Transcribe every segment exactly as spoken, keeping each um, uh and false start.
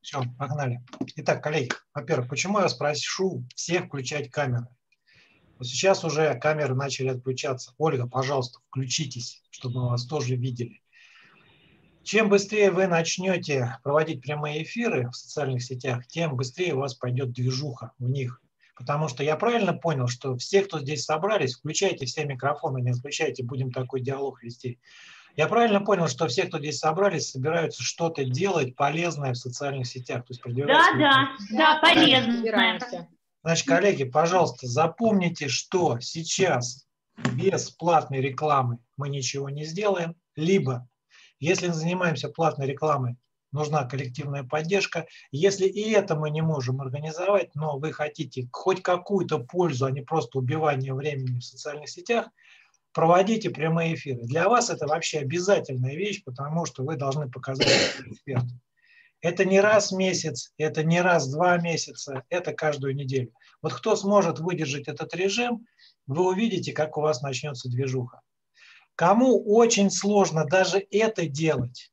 Все, погнали. Итак, коллеги, во-первых, почему я спрошу всех включать камеры? Вот сейчас уже камеры начали отключаться. Ольга, пожалуйста, включитесь, чтобы мы вас тоже видели. Чем быстрее вы начнете проводить прямые эфиры в социальных сетях, тем быстрее у вас пойдет движуха в них. Потому что я правильно понял, что все, кто здесь собрались, включайте все микрофоны, не отключайте, будем такой диалог вести. Я правильно понял, что все, кто здесь собрались, собираются что-то делать полезное в социальных сетях? То есть продвигать Да, свои... да, да, полезное. Значит, коллеги, пожалуйста, запомните, что сейчас без платной рекламы мы ничего не сделаем, либо, если занимаемся платной рекламой, нужна коллективная поддержка. Если и это мы не можем организовать, но вы хотите хоть какую-то пользу, а не просто убивание времени в социальных сетях, проводите прямые эфиры. Для вас это вообще обязательная вещь, потому что вы должны показать эксперт. Это не раз в месяц, это не раз в два месяца, это каждую неделю. Вот кто сможет выдержать этот режим, вы увидите, как у вас начнется движуха. Кому очень сложно даже это делать,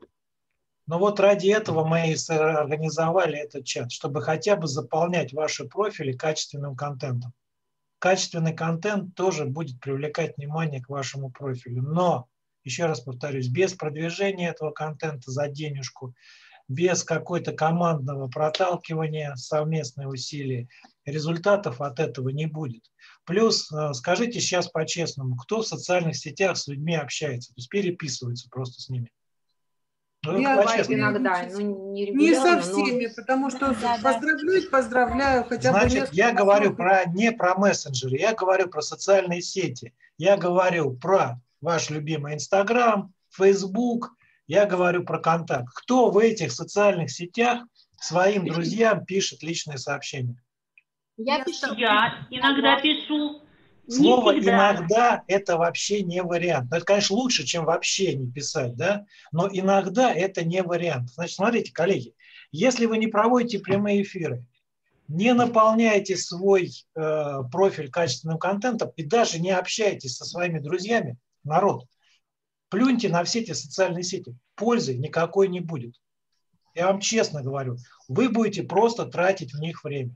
но вот ради этого мы и организовали этот чат, чтобы хотя бы заполнять ваши профили качественным контентом. Качественный контент тоже будет привлекать внимание к вашему профилю. Но, еще раз повторюсь, без продвижения этого контента за денежку, без какой-то командного проталкивания, совместные усилия, результатов от этого не будет. Плюс, скажите сейчас по-честному, кто в социальных сетях с людьми общается, то есть переписывается просто с ними? Ну, Я иногда, ну, не, не со всеми, но... потому что да, поздравляю, да. поздравляю. Хотя Значит, бы я говорю про, не про мессенджеры, я говорю про социальные сети. Я говорю про ваш любимый Инстаграм, Фейсбук, я говорю про контакт. Кто в этих социальных сетях своим друзьям пишет личные сообщения? Я пишу. Я иногда пишу. Слово «иногда» – это вообще не вариант. Это, конечно, лучше, чем вообще не писать, да? Но иногда это не вариант. Значит, смотрите, коллеги, если вы не проводите прямые эфиры, не наполняете свой э, профиль качественным контентом и даже не общаетесь со своими друзьями, народ, плюньте на все эти социальные сети. Пользы никакой не будет. Я вам честно говорю, вы будете просто тратить в них время.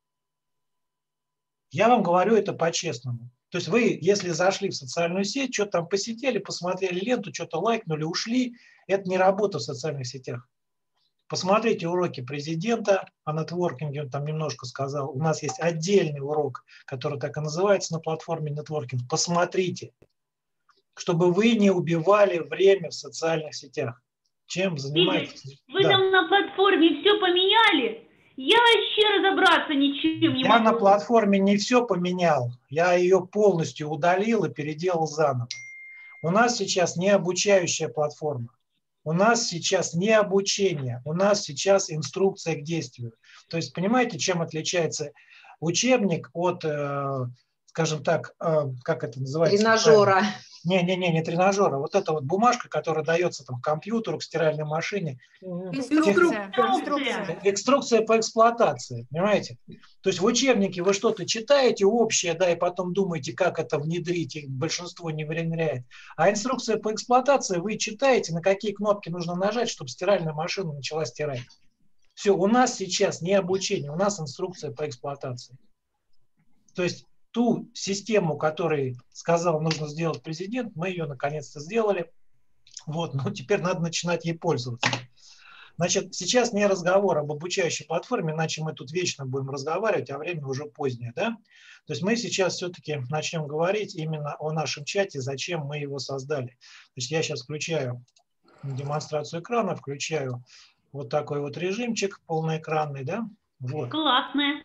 Я вам говорю это по-честному. То есть вы, если зашли в социальную сеть, что-то там посидели, посмотрели ленту, что-то лайкнули, ушли, это не работа в социальных сетях. Посмотрите уроки президента о нетворкинге, он там немножко сказал. У нас есть отдельный урок, который так и называется на платформе нетворкинг. Посмотрите, чтобы вы не убивали время в социальных сетях. Чем занимаетесь? Вы да. там на платформе все поменяли? Я вообще разобраться ничем не Я могу. на платформе не все поменял. Я ее полностью удалил и переделал заново. У нас сейчас не обучающая платформа. У нас сейчас не обучение. У нас сейчас инструкция к действию. То есть понимаете, чем отличается учебник от, э, скажем так, э, как это называется? Тренажера. Не-не-не, не тренажера. Вот эта вот бумажка, которая дается там, к компьютеру, к стиральной машине. Инструкция. Инструкция. Инструкция по эксплуатации, понимаете? То есть в учебнике вы что-то читаете общее, да, и потом думаете, как это внедрить, и большинство не внедряет. А инструкция по эксплуатации вы читаете, на какие кнопки нужно нажать, чтобы стиральная машина начала стирать. Все, у нас сейчас не обучение, у нас инструкция по эксплуатации. То есть ту систему, которую сказал, нужно сделать президент, мы ее наконец-то сделали. Вот, но теперь надо начинать ей пользоваться. Значит, сейчас не разговор об обучающей платформе, иначе мы тут вечно будем разговаривать, а время уже позднее, да? То есть мы сейчас все-таки начнем говорить именно о нашем чате, зачем мы его создали. Значит, я сейчас включаю демонстрацию экрана, включаю вот такой вот режимчик полноэкранный, да? Вот. Классная.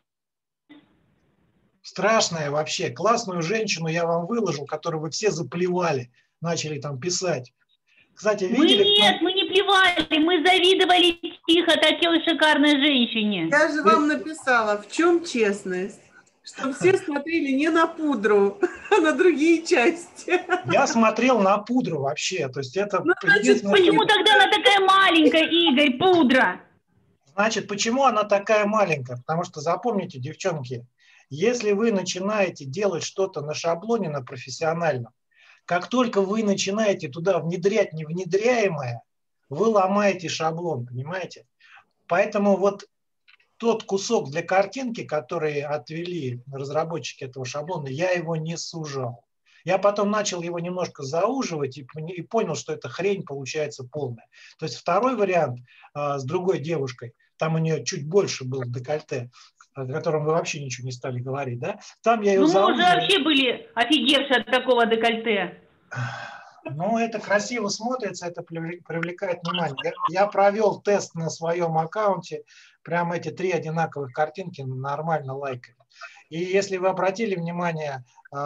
Страшная вообще. Классную женщину я вам выложил, которую вы все заплевали, начали там писать. Кстати, видели? Мы нет, мы не плевали, мы завидовали тихо такой шикарной женщине. Я же вам написала, в чем честность? Чтобы все смотрели не на пудру, а на другие части. Я смотрел на пудру вообще. То есть это ну, значит, почему тогда она такая маленькая, Игорь, пудра? Значит, почему она такая маленькая? Потому что запомните, девчонки, если вы начинаете делать что-то на шаблоне, на профессиональном, как только вы начинаете туда внедрять невнедряемое, вы ломаете шаблон, понимаете? Поэтому вот тот кусок для картинки, который отвели разработчики этого шаблона, я его не сужал. Я потом начал его немножко зауживать и, и понял, что эта хрень получается полная. То есть второй вариант а, с другой девушкой, там у нее чуть больше было декольте, о котором вы вообще ничего не стали говорить, да? Там я ее Ну, мы зауживал. уже вообще были офигевшие от такого декольте. Ну, это красиво смотрится, это привлекает внимание. Я, я провел тест на своем аккаунте, прям эти три одинаковых картинки нормально лайкали. И если вы обратили внимание,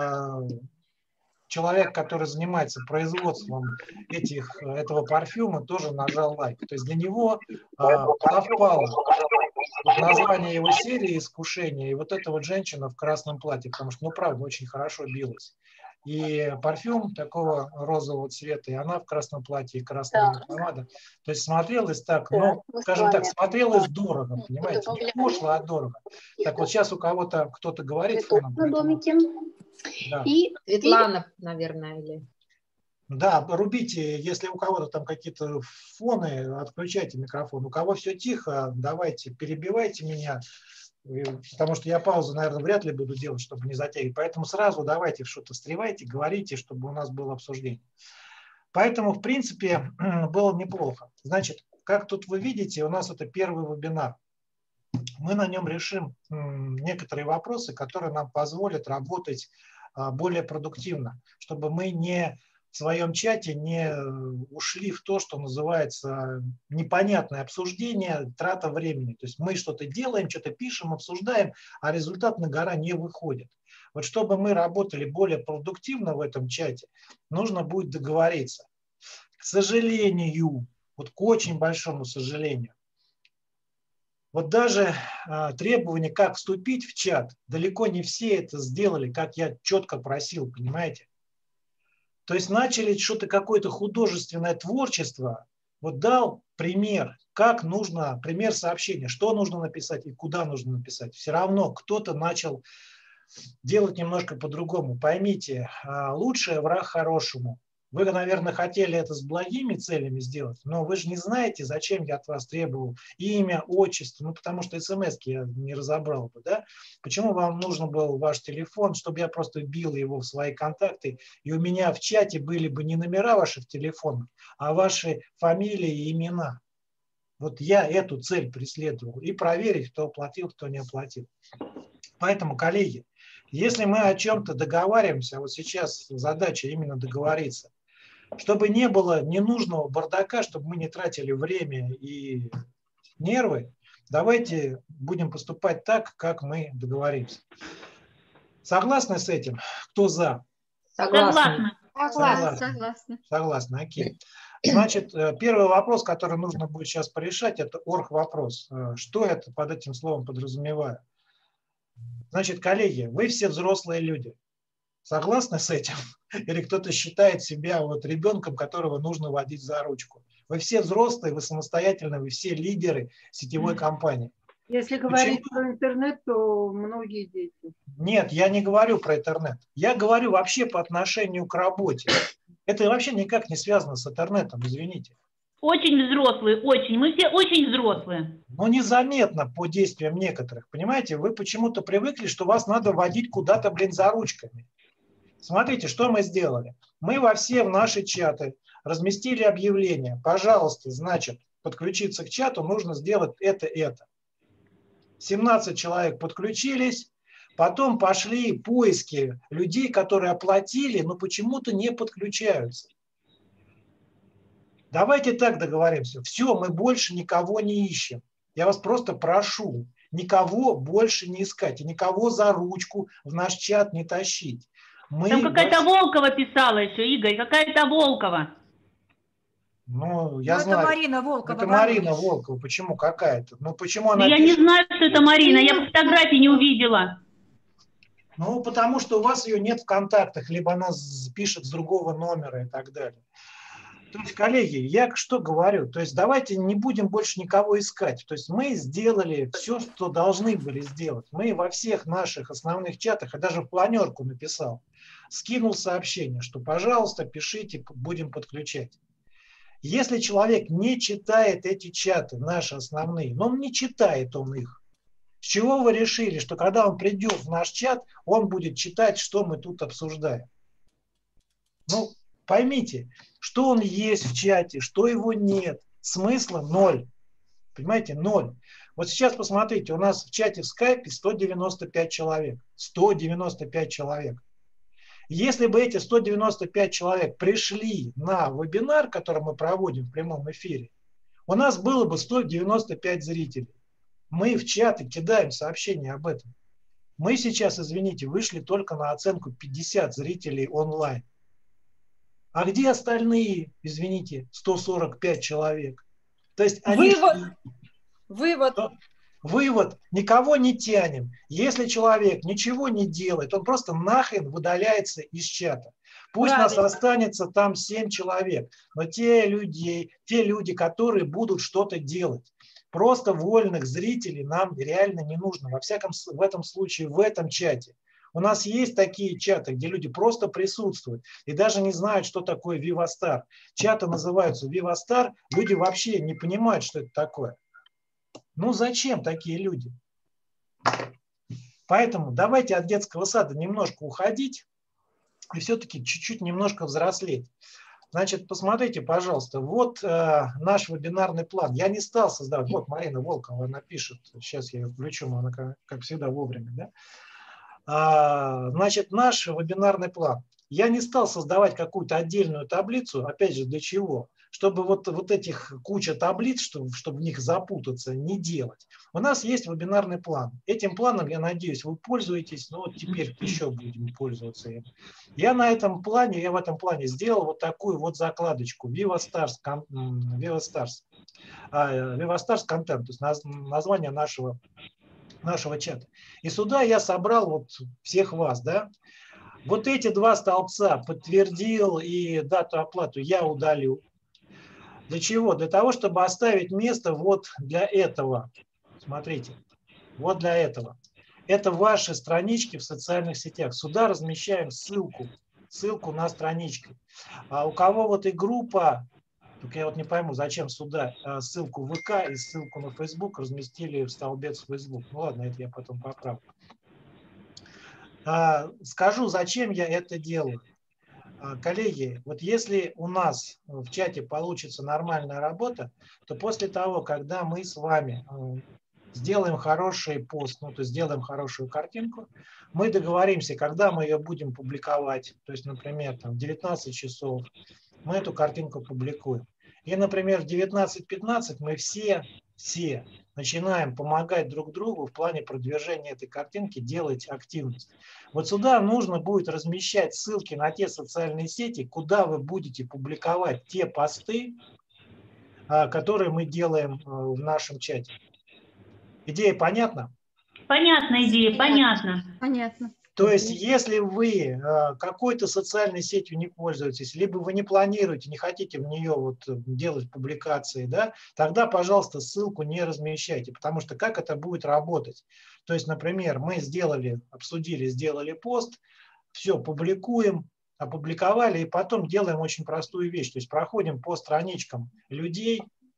человек, который занимается производством этих, этого парфюма, тоже нажал лайк. То есть для него совпало вот название его серии «Искушение» и вот эта вот женщина в красном платье, потому что, ну, правда, очень хорошо билась. И парфюм такого розового цвета, и она в красном платье, и красная да. помада. То есть смотрелось так, да, ну, скажем так, смотрелось дорого, понимаете? Не пошло, а дорого. Так вот сейчас у кого-то, кто-то говорит фоном. Поэтому... Да. И Светлана, и... наверное, или... Да, рубите, если у кого-то там какие-то фоны, отключайте микрофон. У кого все тихо, давайте, перебивайте меня, потому что я паузу, наверное, вряд ли буду делать, чтобы не затягивать. Поэтому сразу давайте что-то встревайте, говорите, чтобы у нас было обсуждение. Поэтому, в принципе, было неплохо. Значит, как тут вы видите, у нас это первый вебинар. Мы на нем решим некоторые вопросы, которые нам позволят работать более продуктивно, чтобы мы не в своем чате не ушли в то, что называется непонятное обсуждение, трата времени. То есть мы что-то делаем, что-то пишем, обсуждаем, а результат на гора не выходит. Вот чтобы мы работали более продуктивно в этом чате, нужно будет договориться. К сожалению, вот к очень большому сожалению, вот даже а, требования, как вступить в чат, далеко не все это сделали, как я четко просил, понимаете? То есть начали что-то, какое-то художественное творчество, вот дал пример, как нужно, пример сообщения, что нужно написать и куда нужно написать. Все равно кто-то начал делать немножко по-другому. Поймите, лучший враг хорошему. Вы, наверное, хотели это с благими целями сделать, но вы же не знаете, зачем я от вас требовал имя, отчество, ну, потому что смс-ки я не разобрал бы, да? Почему вам нужен был ваш телефон, чтобы я просто бил его в свои контакты, и у меня в чате были бы не номера ваших телефонов, а ваши фамилии и имена. Вот я эту цель преследовал. И проверить, кто оплатил, кто не оплатил. Поэтому, коллеги, если мы о чем-то договариваемся, вот сейчас задача именно договориться, чтобы не было ненужного бардака, чтобы мы не тратили время и нервы, давайте будем поступать так, как мы договоримся. Согласны с этим? Кто за? Согласна. Согласна. Согласна. Согласна, окей. Значит, первый вопрос, который нужно будет сейчас порешать, это орг-вопрос. Что это под этим словом подразумеваю? Значит, коллеги, вы все взрослые люди. Согласны с этим? Или кто-то считает себя вот ребенком, которого нужно водить за ручку? Вы все взрослые, вы самостоятельные, вы все лидеры сетевой компании. Если говорить Почему? Про интернет, то многие дети. Нет, я не говорю про интернет. Я говорю вообще по отношению к работе. Это вообще никак не связано с интернетом, извините. Очень взрослые, очень. Мы все очень взрослые. Но незаметно по действиям некоторых. Понимаете, вы почему-то привыкли, что вас надо водить куда-то, блин, за ручками. Смотрите, что мы сделали. Мы во все в наши чаты разместили объявление. Пожалуйста, значит, подключиться к чату нужно сделать это, это. семнадцать человек подключились. Потом пошли поиски людей, которые оплатили, но почему-то не подключаются. Давайте так договоримся. Все, мы больше никого не ищем. Я вас просто прошу, никого больше не искать и никого за ручку в наш чат не тащить. Мы Там какая-то вас... Волкова писала еще, Игорь, какая-то Волкова. Ну, я ну, знаю. Это Марина Волкова. Это Марина Волкова. Почему какая-то? Ну, почему она Я пишет... не знаю, что это Марина, я фотографии не увидела. Ну, потому что у вас ее нет в контактах, либо она пишет с другого номера и так далее. То есть, коллеги, я что говорю? То есть, давайте не будем больше никого искать. То есть, мы сделали все, что должны были сделать. Мы во всех наших основных чатах, я даже в планерку написал, скинул сообщение, что, пожалуйста, пишите, будем подключать. Если человек не читает эти чаты, наши основные, но он не читает он их, с чего вы решили, что когда он придет в наш чат, он будет читать, что мы тут обсуждаем? Ну, поймите, что он есть в чате, что его нет, смысла ноль. Понимаете, ноль. Вот сейчас посмотрите, у нас в чате в скайпе сто девяносто пять человек. сто девяносто пять человек. Если бы эти сто девяносто пять человек пришли на вебинар, который мы проводим в прямом эфире, у нас было бы сто девяносто пять зрителей. Мы в чаты кидаем сообщения об этом. Мы сейчас, извините, вышли только на оценку пятьдесят зрителей онлайн. А где остальные, извините, сто сорок пять человек? То есть они... Вывод. Вывод. Вывод. Никого не тянем. Если человек ничего не делает, он просто нахрен выдаляется из чата. Пусть Правильно. нас останется там семь человек, но те люди, те люди, которые будут что-то делать. Просто вольных зрителей нам реально не нужно. Во всяком в этом случае, в этом чате. У нас есть такие чаты, где люди просто присутствуют и даже не знают, что такое VivaStar. Чаты называются VivaStar, люди вообще не понимают, что это такое. Ну зачем такие люди? Поэтому давайте от детского сада немножко уходить и все-таки чуть-чуть немножко взрослеть. Значит, посмотрите, пожалуйста, вот э, наш вебинарный план. Я не стал создавать. Вот Марина Волкова напишет. Сейчас я ее включу, она, как, как всегда, вовремя. Да? А, значит, наш вебинарный план. Я не стал создавать какую-то отдельную таблицу. Опять же, для чего? Чтобы вот, вот этих куча таблиц, чтобы, чтобы в них запутаться, не делать. У нас есть вебинарный план. Этим планом, я надеюсь, вы пользуетесь. Но вот теперь еще будем пользоваться им. Я на этом плане, я в этом плане сделал вот такую вот закладочку. VivaStars, VivaStars, VivaStars Content, то есть название нашего, нашего чата. И сюда я собрал вот всех вас, да. Вот эти два столбца подтвердил и дату оплату я удалю. Для чего? Для того, чтобы оставить место вот для этого. Смотрите, вот для этого. Это ваши странички в социальных сетях. Сюда размещаем ссылку, ссылку на страничку. А у кого вот и группа, только я вот не пойму, зачем сюда ссылку в ВК и ссылку на Facebook разместили в столбец Facebook. Ну ладно, это я потом поправлю. Скажу, зачем я это делаю. Коллеги, вот если у нас в чате получится нормальная работа, то после того, когда мы с вами сделаем хороший пост, ну, то есть сделаем хорошую картинку, мы договоримся, когда мы ее будем публиковать, то есть, например, там, в девятнадцать часов мы эту картинку публикуем. И, например, в девятнадцать пятнадцать мы все, все начинаем помогать друг другу в плане продвижения этой картинки, делать активность. Вот сюда нужно будет размещать ссылки на те социальные сети, куда вы будете публиковать те посты, которые мы делаем в нашем чате. Идея понятна? Понятна идея, понятно. Понятно. То есть, если вы какой-то социальной сетью не пользуетесь, либо вы не планируете, не хотите в нее вот делать публикации, да, тогда, пожалуйста, ссылку не размещайте, потому что как это будет работать? То есть, например, мы сделали, обсудили, сделали пост, все, публикуем, опубликовали, и потом делаем очень простую вещь, то есть проходим по страничкам людей.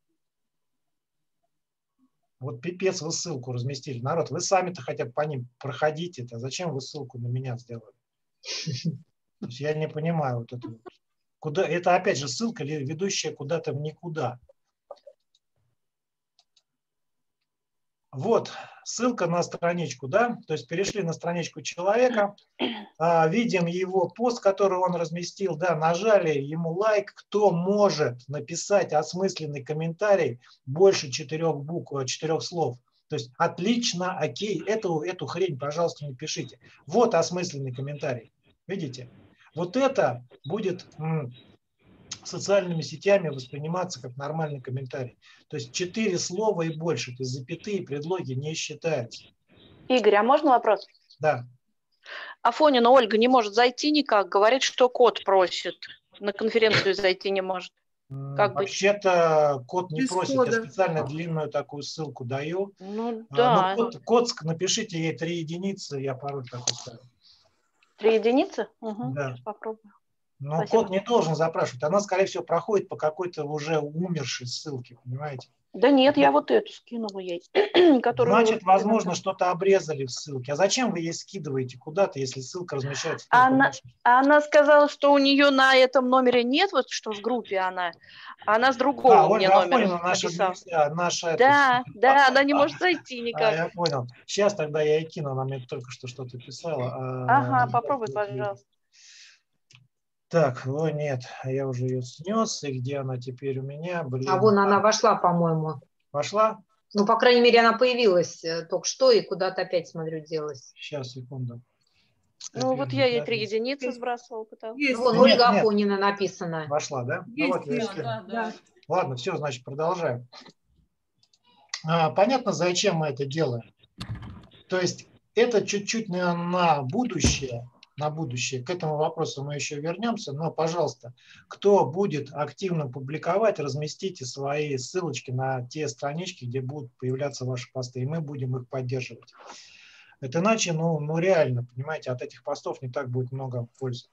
Вот пипец, вы ссылку разместили. Народ, вы сами-то хотя бы по ним проходите-то. Зачем вы ссылку на меня сделали? То есть я не понимаю вот это. Куда, это опять же ссылка, ведущая куда-то в никуда. Вот ссылка на страничку, да? То есть перешли на страничку человека, видим его пост, который он разместил, да, нажали ему лайк. Кто может написать осмысленный комментарий больше четырех букв, четырех слов? То есть отлично, окей, эту, эту хрень, пожалуйста, не пишите. Вот осмысленный комментарий. Видите? Вот это будет м, социальными сетями восприниматься как нормальный комментарий. То есть четыре слова и больше, то есть запятые, предлоги не считаются. Игорь, а можно вопрос? Да. Афонина Ольга не может зайти никак, говорит, что код просит. На конференцию зайти не может. Вообще-то код не Без просит, кода. я специально длинную такую ссылку даю. Ну да. Ну, код, код, напишите ей три единицы, я пароль такой ставлю. Три единицы? Угу, Да. попробую. Но Спасибо. код не должен запрашивать. Она, скорее всего, проходит по какой-то уже умершей ссылке, понимаете? Да нет, я вот эту скинула ей, которую... Значит, возможно, что-то обрезали в ссылке. А зачем вы ей скидываете куда-то, если ссылка размещается только Она, в нашем... она сказала, что у нее на этом номере нет, вот что в группе она, она с другого А, мне Ольга номера Афонина, наша, написала. администра- наша это- Да, да, она не может зайти А, никак. я понял. Сейчас тогда я ей кину, она мне только что что-то писала. Ага, А, попробуй, пожалуйста. Так, о нет, я уже ее снес. И где она теперь у меня? Блин. А вон она вошла, по-моему. Пошла? Ну, по крайней мере, она появилась э, только что и куда-то опять, смотрю, делась. Сейчас, секунду. Ну вот я ей три единицы сбрасывала. Пыталась. Есть, Ну, вон Нет, Ольга нет. Афонина написано. Вошла, да? Ну есть, вот, я есть, скину. да, да. Ладно, все, значит, продолжаем. А, понятно, зачем мы это делаем. То есть это чуть-чуть на, на будущее, на будущее. К этому вопросу мы еще вернемся. Но, пожалуйста, кто будет активно публиковать, разместите свои ссылочки на те странички, где будут появляться ваши посты, и мы будем их поддерживать. Это иначе, ну, ну реально, понимаете, от этих постов не так будет много пользы.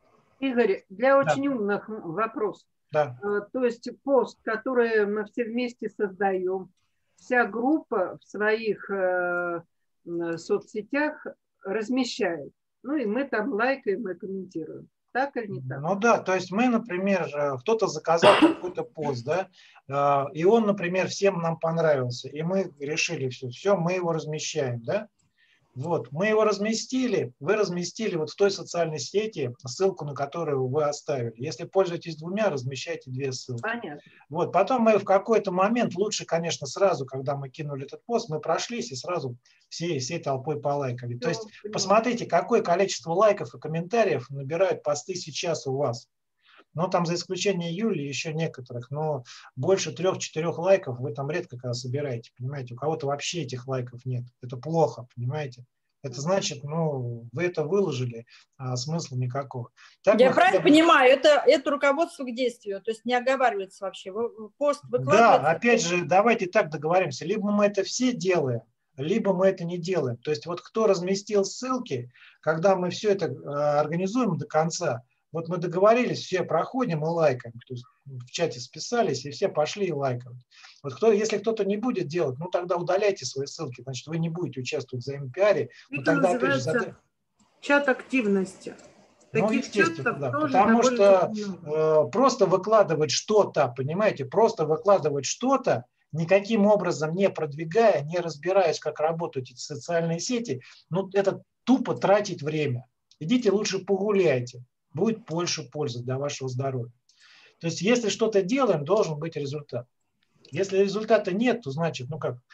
Игорь, для Да. очень умных вопрос. Да. Э, То есть пост, который мы все вместе создаем, вся группа в своих э, м, соцсетях размещает. Ну и мы там лайкаем и комментируем. Так или не так? Ну да, то есть мы, например, э, кто-то заказал какой-то пост, да, э, и он, например, всем нам понравился, и мы решили все, все, мы его размещаем, да. Вот, мы его разместили, вы разместили вот в той социальной сети ссылку, на которую вы оставили. Если пользуетесь двумя, размещайте две ссылки. Понятно. Вот, потом мы в какой-то момент, лучше, конечно, сразу, когда мы кинули этот пост, мы прошлись и сразу всей, всей толпой полайкали. То есть Всё, посмотрите, какое количество лайков и комментариев набирают посты сейчас у вас. Ну, там за исключением Юли и еще некоторых, но больше трех-четырех лайков вы там редко когда собираете, понимаете? У кого-то вообще этих лайков нет. Это плохо, понимаете? Это значит, ну, вы это выложили, а смысла никакого. Так Я мы правильно хотя бы- понимаю, это, это руководство к действию, то есть не оговаривается вообще. Вы- Пост Да, выкладывается. опять же, давайте так договоримся. Либо мы это все делаем, либо мы это не делаем. То есть вот кто разместил ссылки, когда мы все это э, организуем до конца, вот мы договорились, все проходим и лайкаем. То есть в чате списались, и все пошли и лайкают. Вот кто, если кто-то не будет делать, ну тогда удаляйте свои ссылки, значит вы не будете участвовать в взаимопиаре. Но Это тогда, опять же, называется зад- чат активности. Ну, Таких естественно, чатов да. тоже Потому что довольно много. э, просто выкладывать что-то, понимаете, просто выкладывать что-то, никаким образом не продвигая, не разбираясь, как работают эти социальные сети, ну, это тупо тратить время. Идите лучше погуляйте, будет больше пользы для вашего здоровья. То есть, если что-то делаем, должен быть результат. Если результата нет, то значит, ну как,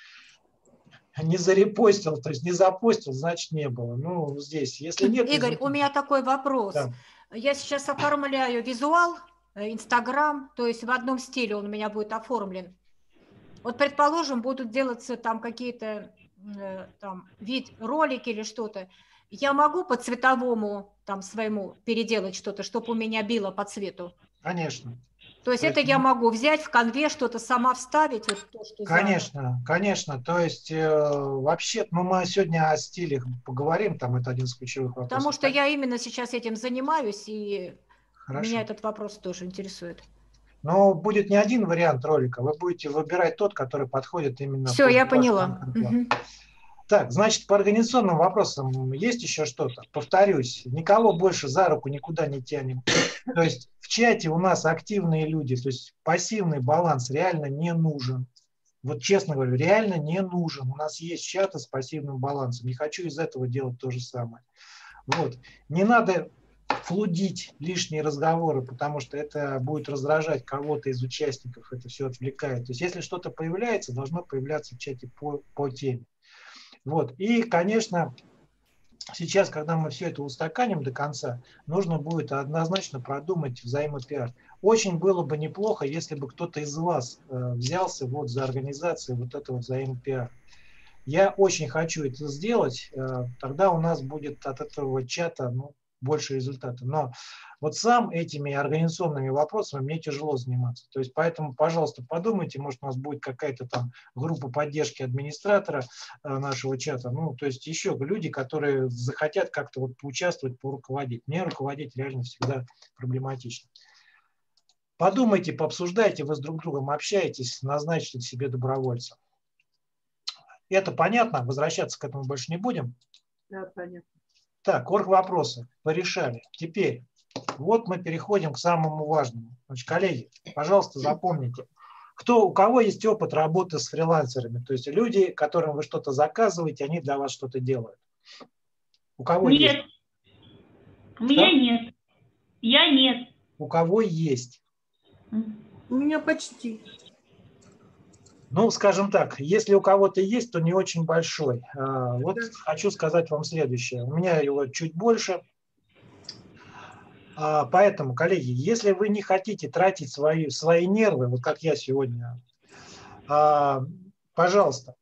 не зарепостил, то есть не запостил, значит не было. Ну, здесь, если нет... Игорь, результата- у меня такой вопрос. Да. Я сейчас оформляю визуал, э, Инстаграм, то есть в одном стиле он у меня будет оформлен. Вот, предположим, будут делаться там какие-то э, там вид ролики или что-то. Я могу по цветовому там своему переделать что-то, чтобы у меня било по цвету? Конечно. То есть То это есть, я ну, могу взять в конве что-то сама вставить? Вот то, что за- Конечно, конечно. То есть э, вообще, ну мы сегодня о стилях поговорим, там это один из ключевых вопросов. Потому что я именно сейчас этим занимаюсь, и Хорошо. меня этот вопрос тоже интересует. Но будет не один вариант ролика, вы будете выбирать тот, который подходит именно Все, под я ваш поняла. контент-план. Мгм. Так, значит, по организационным вопросам есть еще что-то? Повторюсь, никого больше за руку никуда не тянем. То есть в чате у нас активные люди, то есть пассивный баланс реально не нужен. Вот честно говорю, реально не нужен. У нас есть чаты с пассивным балансом. Не хочу из этого делать то же самое. Вот. Не надо флудить лишние разговоры, потому что это будет раздражать кого-то из участников, это все отвлекает. То есть если что-то появляется, должно появляться в чате по, по теме. Вот. И, конечно, сейчас, когда мы все это устаканим до конца, нужно будет однозначно продумать взаимопиар. Очень было бы неплохо, если бы кто-то из вас э, взялся вот за организацию вот этого взаимопиара. Я очень хочу это сделать, э, тогда у нас будет от этого чата ну, больше результата. Но вот сам этими организационными вопросами мне тяжело заниматься. То есть поэтому, пожалуйста, подумайте, может, у нас будет какая-то там группа поддержки администратора нашего чата. Ну, то есть еще люди, которые захотят как-то вот поучаствовать, поруководить. Мне руководить реально всегда проблематично. Подумайте, пообсуждайте, вы с друг другом общаетесь, назначьте себе добровольца. Это понятно? Возвращаться к этому больше не будем? Да, понятно. Так, орг-вопросы порешали. Теперь вот мы переходим к самому важному. Значит, коллеги, пожалуйста, запомните, кто, у кого есть опыт работы с фрилансерами, то есть люди, которым вы что-то заказываете, они для вас что-то делают. У кого Нет. есть? У меня Что? нет. Я нет. У кого есть? У меня почти. Ну, скажем так, если у кого-то есть, то не очень большой. Вот Да. хочу сказать вам следующее. У меня его чуть больше. Поэтому, коллеги, если вы не хотите тратить свои, свои нервы, вот как я сегодня, пожалуйста,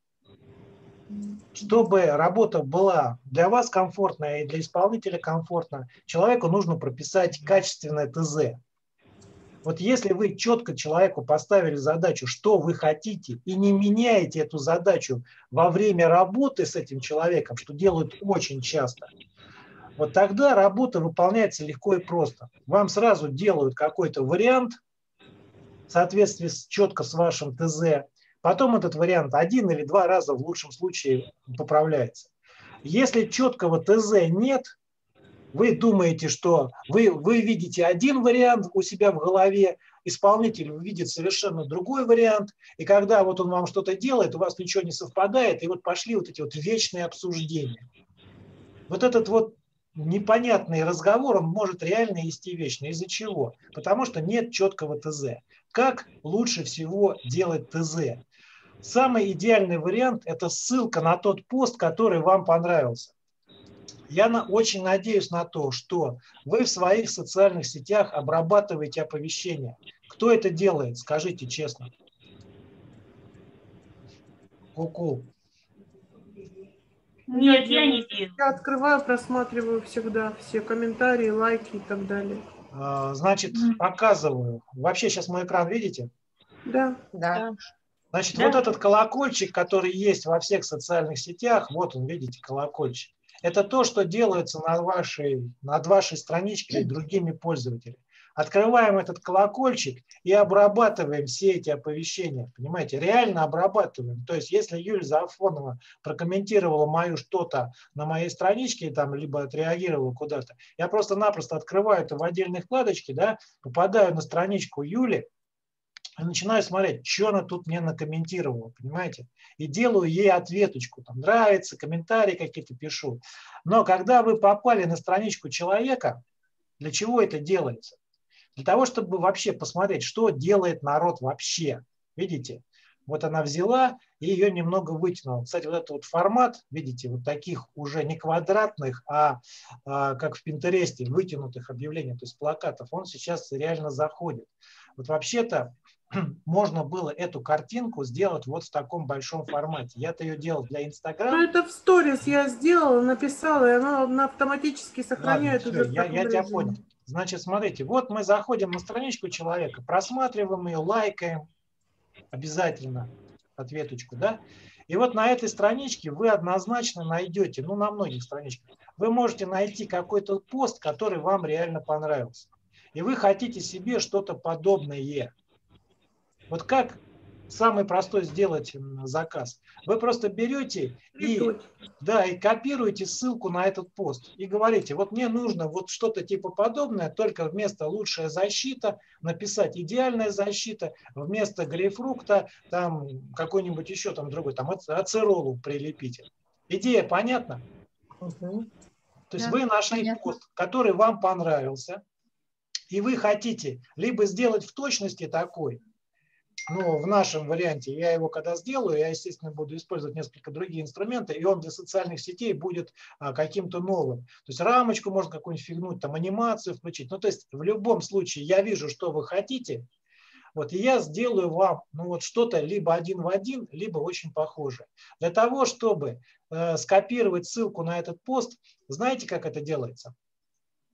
чтобы работа была для вас комфортная и для исполнителя комфортна, человеку нужно прописать качественное ТЗ. Вот если вы четко человеку поставили задачу, что вы хотите, и не меняете эту задачу во время работы с этим человеком, что делают очень часто, вот тогда работа выполняется легко и просто. Вам сразу делают какой-то вариант в соответствии с, четко с вашим ТЗ, потом этот вариант один или два раза в лучшем случае поправляется. Если четкого ТЗ нет, вы думаете, что вы, вы видите один вариант у себя в голове, исполнитель видит совершенно другой вариант, и когда вот он вам что-то делает, у вас ничего не совпадает, и вот пошли вот эти вот вечные обсуждения. Вот этот вот непонятный разговор, он может реально вести вечно. Из-за чего? Потому что нет четкого ТЗ. Как лучше всего делать ТЗ? Самый идеальный вариант – это ссылка на тот пост, который вам понравился. Я на, очень надеюсь на то, что вы в своих социальных сетях обрабатываете оповещения. Кто это делает? Скажите честно. Ку-ку. Нет, я не делаю. Я открываю, просматриваю всегда все комментарии, лайки и так далее. Значит, показываю. Вообще сейчас мой экран видите? Да. Да. Значит, Да. вот этот колокольчик, который есть во всех социальных сетях, вот он, видите, колокольчик. Это то, что делается над вашей, над вашей страничкой другими пользователями. Открываем этот колокольчик и обрабатываем все эти оповещения. Понимаете, реально обрабатываем. То есть, если Юлия Зафонова прокомментировала мою что-то на моей страничке, там, либо отреагировала куда-то, я просто-напросто открываю это в отдельной вкладочке, да, попадаю на страничку Юли, и начинаю смотреть, что она тут мне накомментировала, понимаете? И делаю ей ответочку, там нравится, комментарии какие-то пишу. Но когда вы попали на страничку человека, для чего это делается? Для того, чтобы вообще посмотреть, что делает народ вообще. Видите? Вот она взяла и ее немного вытянула. Кстати, вот этот вот формат, видите, вот таких уже не квадратных, а, а как в Пинтересте, вытянутых объявлений, то есть плакатов, он сейчас реально заходит. Вот вообще-то можно было эту картинку сделать вот в таком большом формате. Я-то ее делал для Инстаграма. Ну, это в сторис я сделала, написала, и она автоматически сохраняет. Ладно, уже все, я, в я таком тебя режиме. понял. Значит, смотрите, вот мы заходим на страничку человека, просматриваем ее, лайкаем, обязательно ответочку, да? И вот на этой страничке вы однозначно найдете, ну, на многих страничках, вы можете найти какой-то пост, который вам реально понравился. И вы хотите себе что-то подобное. Вот как самый простой сделать заказ? Вы просто берете и, да, и копируете ссылку на этот пост и говорите, вот мне нужно вот что-то типа подобное, только вместо лучшая защита написать идеальная защита, вместо грейпфрукта там какой-нибудь еще там другой, там ацеролу прилепите. Идея понятна? Угу. То есть Да, вы нашли понятно. пост, который вам понравился, и вы хотите либо сделать в точности такой, ну, в нашем варианте, я его когда сделаю, я, естественно, буду использовать несколько другие инструменты, и он для социальных сетей будет а, каким-то новым. То есть рамочку можно какую-нибудь фигнуть, там анимацию включить. Ну, то есть в любом случае я вижу, что вы хотите, вот, и я сделаю вам ну, вот что-то либо один в один, либо очень похожее. Для того, чтобы э, скопировать ссылку на этот пост, знаете, как это делается?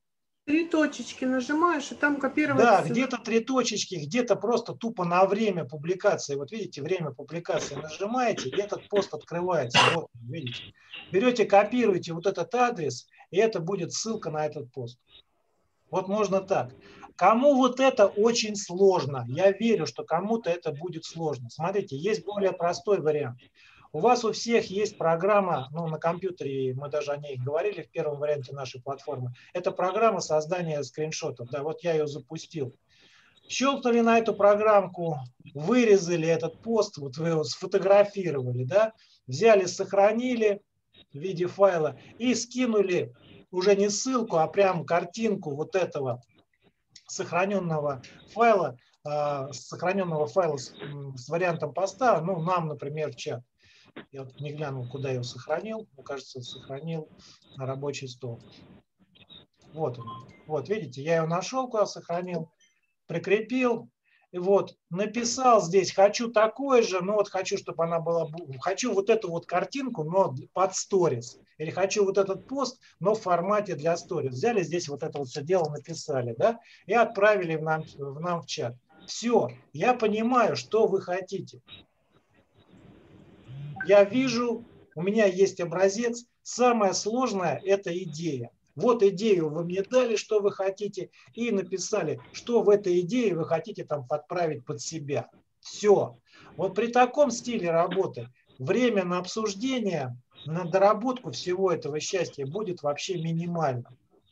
Три точечки нажимаешь, и там копировать. Да, ссылку. где-то три точечки, где-то просто тупо на время публикации. Вот видите, время публикации нажимаете, и этот пост открывается. Вот, видите. Берете, копируете вот этот адрес, и это будет ссылка на этот пост. Вот можно так. Кому вот это очень сложно, я верю, что кому-то это будет сложно. Смотрите, есть более простой вариант. У вас у всех есть программа, ну, на компьютере, мы даже о ней говорили в первом варианте нашей платформы. Это программа создания скриншотов. Да, вот я ее запустил. Щелкнули на эту программку, вырезали этот пост, вот вы его сфотографировали, да, взяли, сохранили в виде файла и скинули уже не ссылку, а прям картинку вот этого сохраненного файла, э, сохраненного файла с, с вариантом поста, ну, нам, например, в чат. Я вот не глянул, куда я его сохранил. Мне кажется, сохранил на рабочий стол. Вот он. Вот, видите, я его нашел, куда сохранил, прикрепил. И вот, написал здесь, хочу такое же, но вот хочу, чтобы она была, хочу вот эту вот картинку, но под сторис. Или хочу вот этот пост, но в формате для сторис. Взяли здесь вот это вот все дело, написали, да, и отправили в нам, в нам в чат. Все, я понимаю, что вы хотите. Я вижу, у меня есть образец. Самое сложное – это идея. Вот идею вы мне дали, что вы хотите, и написали, что в этой идее вы хотите там подправить под себя. Все. Вот при таком стиле работы время на обсуждение, на доработку всего этого счастья будет вообще минимально.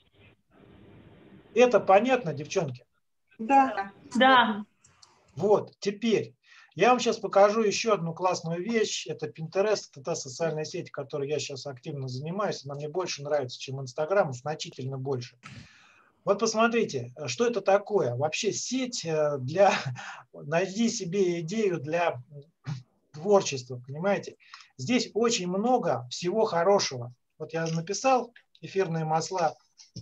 Это понятно, девчонки? Да. Да. Вот, теперь. Я вам сейчас покажу еще одну классную вещь. Это Pinterest, это та социальная сеть, которой я сейчас активно занимаюсь. Она мне больше нравится, чем Instagram, значительно больше. Вот посмотрите, что это такое. Вообще сеть для... Найди себе идею для творчества, понимаете? Здесь очень много всего хорошего. Вот я написал эфирные масла.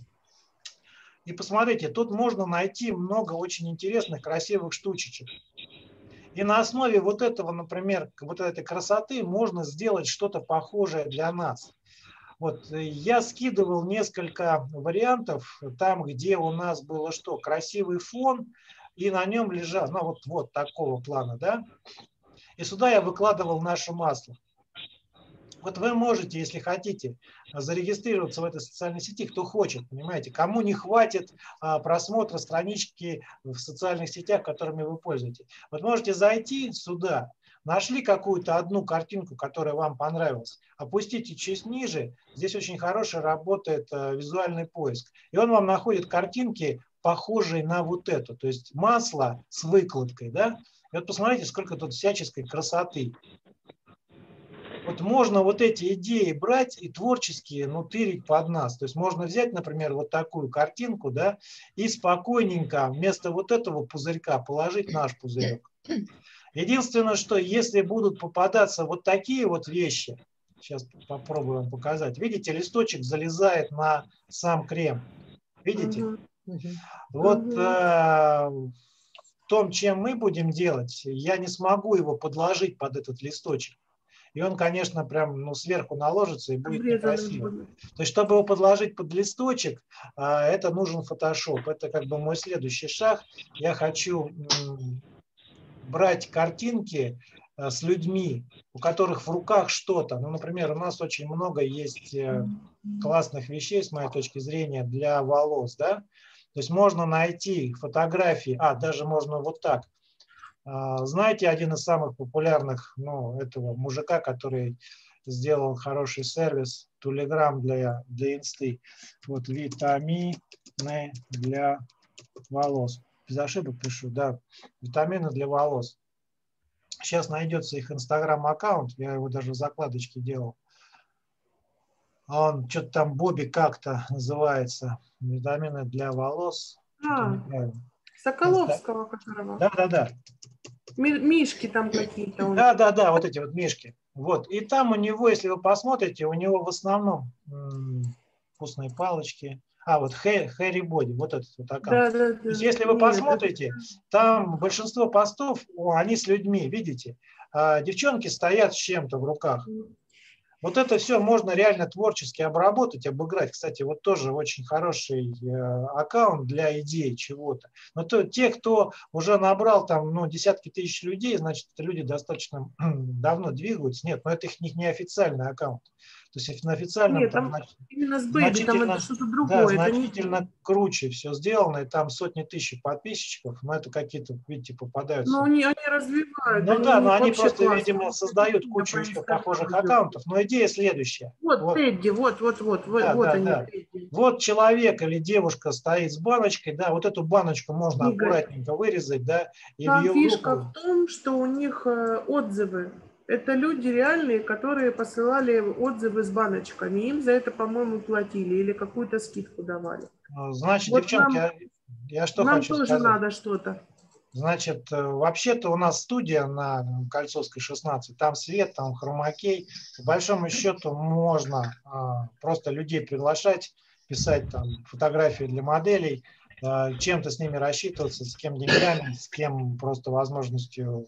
И посмотрите, тут можно найти много очень интересных, красивых штучечек. И на основе вот этого, например, вот этой красоты можно сделать что-то похожее для нас. Вот я скидывал несколько вариантов, там, где у нас было что, красивый фон, и на нем лежал, ну вот, вот такого плана, да. И сюда я выкладывал наше масло. Вот вы можете, если хотите, зарегистрироваться в этой социальной сети, кто хочет, понимаете, кому не хватит а, просмотра странички в социальных сетях, которыми вы пользуетесь. Вот можете зайти сюда, нашли какую-то одну картинку, которая вам понравилась, опустите чуть ниже, здесь очень хороший работает а, визуальный поиск, и он вам находит картинки, похожие на вот эту, то есть масло с выкладкой, да, и вот посмотрите, сколько тут всяческой красоты. Вот можно вот эти идеи брать и творческие, ну, тырить под нас. То есть можно взять, например, вот такую картинку, да, и спокойненько вместо вот этого пузырька положить наш пузырек. Единственное, что если будут попадаться вот такие вот вещи, сейчас попробуем показать. Видите, листочек залезает на сам крем. Видите? Угу. Вот Угу. э, в том, чем мы будем делать, я не смогу его подложить под этот листочек. И он, конечно, прям ну, сверху наложится и будет некрасиво. То есть, чтобы его подложить под листочек, это нужен фотошоп. Это как бы мой следующий шаг. Я хочу брать картинки с людьми, у которых в руках что-то. Ну, например, у нас очень много есть классных вещей, с моей точки зрения, для волос. Да? То есть можно найти фотографии, а даже можно вот так. Знаете, один из самых популярных, ну, этого мужика, который сделал хороший сервис, Telegram для, для инсты. Вот витамины для волос. Без ошибок пишу, да. Витамины для волос. Сейчас найдется их инстаграм-аккаунт, я его даже в закладочке делал. Он что-то там Бобби как-то называется. Витамины для волос. А, Соколовского которого. Да, да, да. Мишки там какие-то. Да, да, да, вот эти вот мишки. Вот. И там у него, если вы посмотрите, у него в основном м-м, вкусные палочки. А, вот Хэри Боди, вот этот вот аккаунт. Да, да, да. То есть, если вы Нет, посмотрите, это... там большинство постов, о, они с людьми, видите? А девчонки стоят с чем-то в руках. Вот это все можно реально творчески обработать, обыграть. Кстати, вот тоже очень хороший э, аккаунт для идей чего-то. Но то, те, кто уже набрал там ну, десятки тысяч людей, значит, это люди достаточно давно двигаются. Нет, но это их не, не официальный аккаунт. То есть на официальном Нет, там, там именно с Бэйби, там это что-то другое. Да, это значительно не... круче все сделано, и там сотни тысяч подписчиков, но это какие-то, видите, попадаются. Но они, они развивают. Ну они, да, но они просто, классно. видимо, создают кучу еще похожих аккаунтов. Но идея следующая. Вот, вот. Тедди, вот, вот, вот, Да, вот да, они. да. Вот человек или девушка стоит с баночкой, да, вот эту баночку можно Игорь, аккуратненько вырезать, да, и там в ее фишка руку... в том, что у них отзывы. Это люди реальные, которые посылали отзывы с баночками. Им за это, по-моему, платили или какую-то скидку давали. Значит, вот девчонки, нам, я, я что нам хочу тоже сказать. надо что-то. Значит, вообще-то у нас студия на Кольцовской шестнадцать, там свет, там хромакей. По большому счету можно а, просто людей приглашать, писать там фотографии для моделей, а, чем-то с ними рассчитываться, с кем деньгами, с кем просто возможностью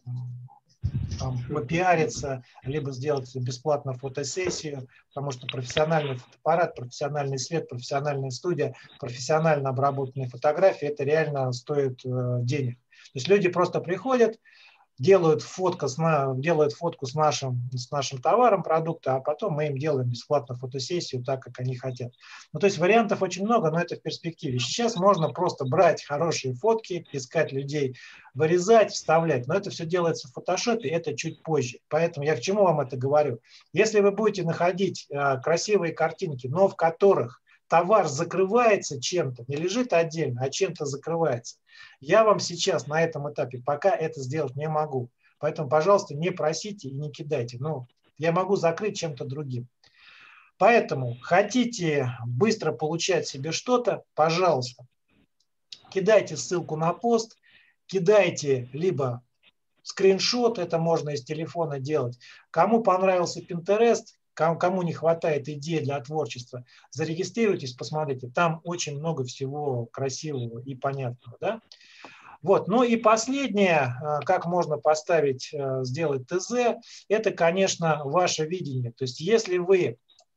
там, попиариться, либо сделать бесплатно фотосессию, потому что профессиональный фотоаппарат, профессиональный свет, профессиональная студия, профессионально обработанные фотографии, это реально стоит э, денег. То есть люди просто приходят, делают, фотку с, делают фотку с нашим, с нашим товаром, продукта, а потом мы им делаем бесплатно фотосессию так, как они хотят. Ну, то есть вариантов очень много, но это в перспективе. Сейчас можно просто брать хорошие фотки, искать людей, вырезать, вставлять, но это все делается в фотошопе, это чуть позже. Поэтому я к чему вам это говорю? Если вы будете находить э, красивые картинки, но в которых товар закрывается чем-то, не лежит отдельно, а чем-то закрывается, я вам сейчас на этом этапе пока это сделать не могу. Поэтому, пожалуйста, не просите и не кидайте. Ну, я могу закрыть чем-то другим. Поэтому хотите быстро получать себе что-то, пожалуйста, кидайте ссылку на пост, кидайте либо скриншот, это можно из телефона делать. Кому понравился Pinterest, кому не хватает идей для творчества, зарегистрируйтесь, посмотрите. Там очень много всего красивого и понятного. Да? Вот. Ну и последнее, как можно поставить, сделать ТЗ, это, конечно, ваше видение. То есть если вы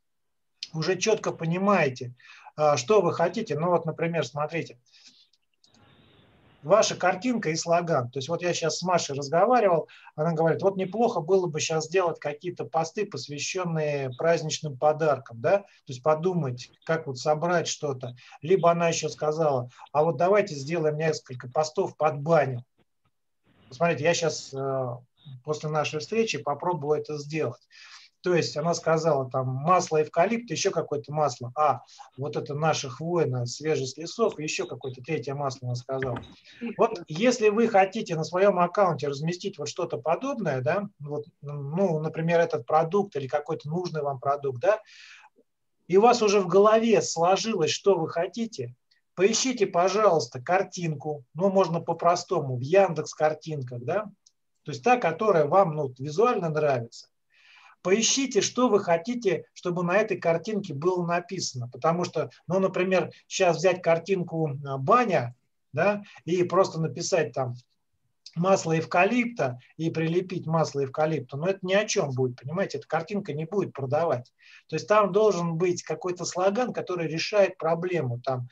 уже четко понимаете, что вы хотите, ну вот, например, смотрите, ваша картинка и слоган. То есть вот я сейчас с Машей разговаривал, она говорит, вот неплохо было бы сейчас сделать какие-то посты, посвященные праздничным подаркам, да, то есть подумать, как вот собрать что-то. Либо она еще сказала, а вот давайте сделаем несколько постов под баню. Посмотрите, я сейчас после нашей встречи попробую это сделать. То есть она сказала, там масло эвкалипта, еще какое-то масло. А, вот это наше хвойное, свежий с лесов, и еще какое-то третье масло она сказала. Вот если вы хотите на своем аккаунте разместить вот что-то подобное, да, вот, ну, например, этот продукт или какой-то нужный вам продукт, да, и у вас уже в голове сложилось, что вы хотите, поищите, пожалуйста, картинку, ну, можно по-простому, в Яндекс.Картинках, да, то есть та, которая вам ну, визуально нравится. Поищите, что вы хотите, чтобы на этой картинке было написано. Потому что, ну, например, сейчас взять картинку баня, да, и просто написать там масло эвкалипта и прилепить масло эвкалипта, но это ни о чем будет, понимаете, эта картинка не будет продавать. То есть там должен быть какой-то слоган, который решает проблему. Там,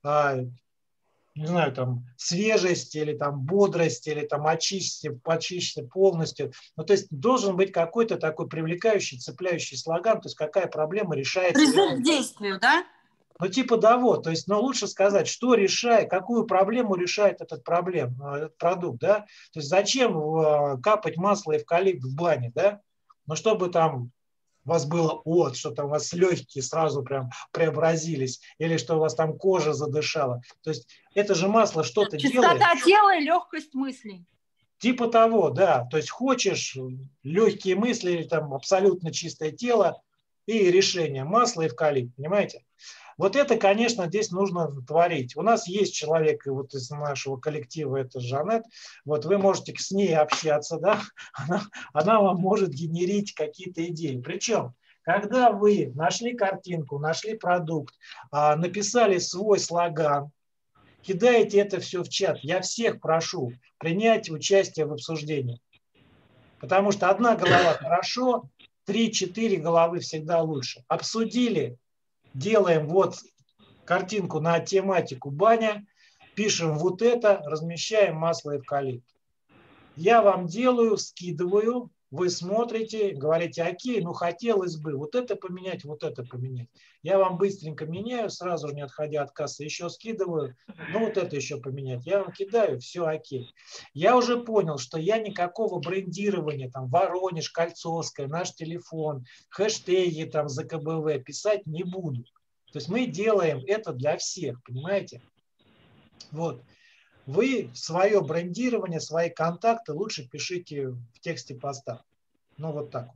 не знаю, там, свежесть или там бодрость, или там очистите, почистите полностью. Ну, то есть должен быть какой-то такой привлекающий, цепляющий слоган, то есть какая проблема решается. Призыв к действию, да? Ну, типа того, то есть, но лучше сказать, что решает, какую проблему решает этот проблем, этот продукт, да. То есть зачем капать масло эвкалипт в бане, да, ну, чтобы там у вас было от, что там у вас легкие сразу прям преобразились, или что у вас там кожа задышала. То есть это же масло что-то делает. Чистота тела и легкость мыслей. Типа того, да. То есть хочешь легкие мысли или там абсолютно чистое тело и решение. Масло эвкалипт, понимаете? Вот это, конечно, здесь нужно творить. У нас есть человек вот из нашего коллектива, это Жанет. Вот вы можете с ней общаться, да? Она, она вам может генерить какие-то идеи. Причем, когда вы нашли картинку, нашли продукт, написали свой слоган, кидаете это все в чат, я всех прошу принять участие в обсуждении. Потому что одна голова хорошо, три-четыре головы всегда лучше. Обсудили, делаем вот картинку на тематику баня, пишем вот это, размещаем масло эвкалипт. Я вам делаю, скидываю, вы смотрите, говорите, окей, ну хотелось бы вот это поменять, вот это поменять. Я вам быстренько меняю, сразу же не отходя от кассы, еще скидываю, ну вот это еще поменять. Я вам кидаю, все окей. Я уже понял, что я никакого брендирования, там, Воронеж, Кольцовская, наш телефон, хэштеги там за ка бэ вэ писать не буду. То есть мы делаем это для всех, понимаете? Вот. Вы свое брендирование, свои контакты лучше пишите в тексте поста. Ну, вот так.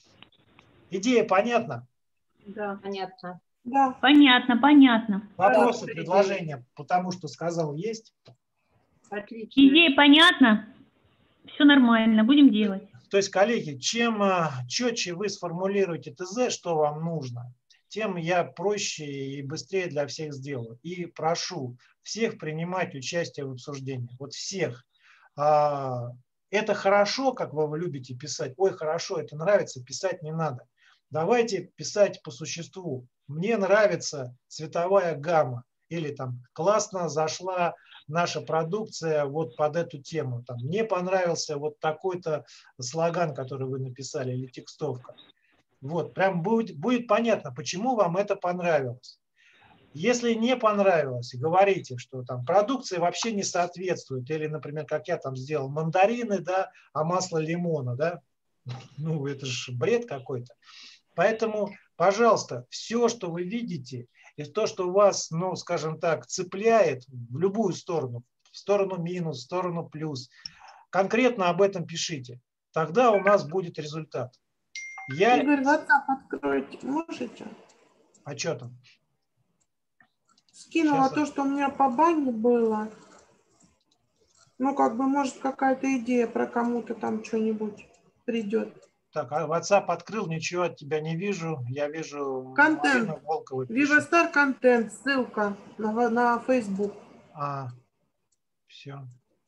Идея понятна? Да, понятно. Да. Понятно, понятно. Вопросы, предложения, потому что сказал, есть? Отлично. Идея понятна. Все нормально, будем делать. То есть, коллеги, чем четче вы сформулируете ТЗ, что вам нужно, тем я проще и быстрее для всех сделаю. И прошу всех принимать участие в обсуждении. Вот всех. Это хорошо, как вы любите писать. Ой, хорошо, это нравится, писать не надо. Давайте писать по существу. Мне нравится цветовая гамма. Или там классно зашла наша продукция вот под эту тему. Там, мне понравился вот такой-то слоган, который вы написали, или текстовка. Вот, прям будет, будет понятно, почему вам это понравилось. Если не понравилось, говорите, что там продукция вообще не соответствует. Или, например, как я там сделал, мандарины, да, а масло лимона, да. Ну, это же бред какой-то. Поэтому, пожалуйста, все, что вы видите, и то, что вас, ну, скажем так, цепляет в любую сторону, в сторону минус, в сторону плюс, конкретно об этом пишите. Тогда у нас будет результат. Я... Игорь, WhatsApp откройте, можете? А что там? Скинула Сейчас. то, что у меня по бане было. Ну, как бы, может, какая-то идея про кому-то там что-нибудь придет. Так, а WhatsApp открыл, ничего от тебя не вижу. Я вижу... Контент. Волковой Вивастар контент, ссылка на, на Facebook. А, все.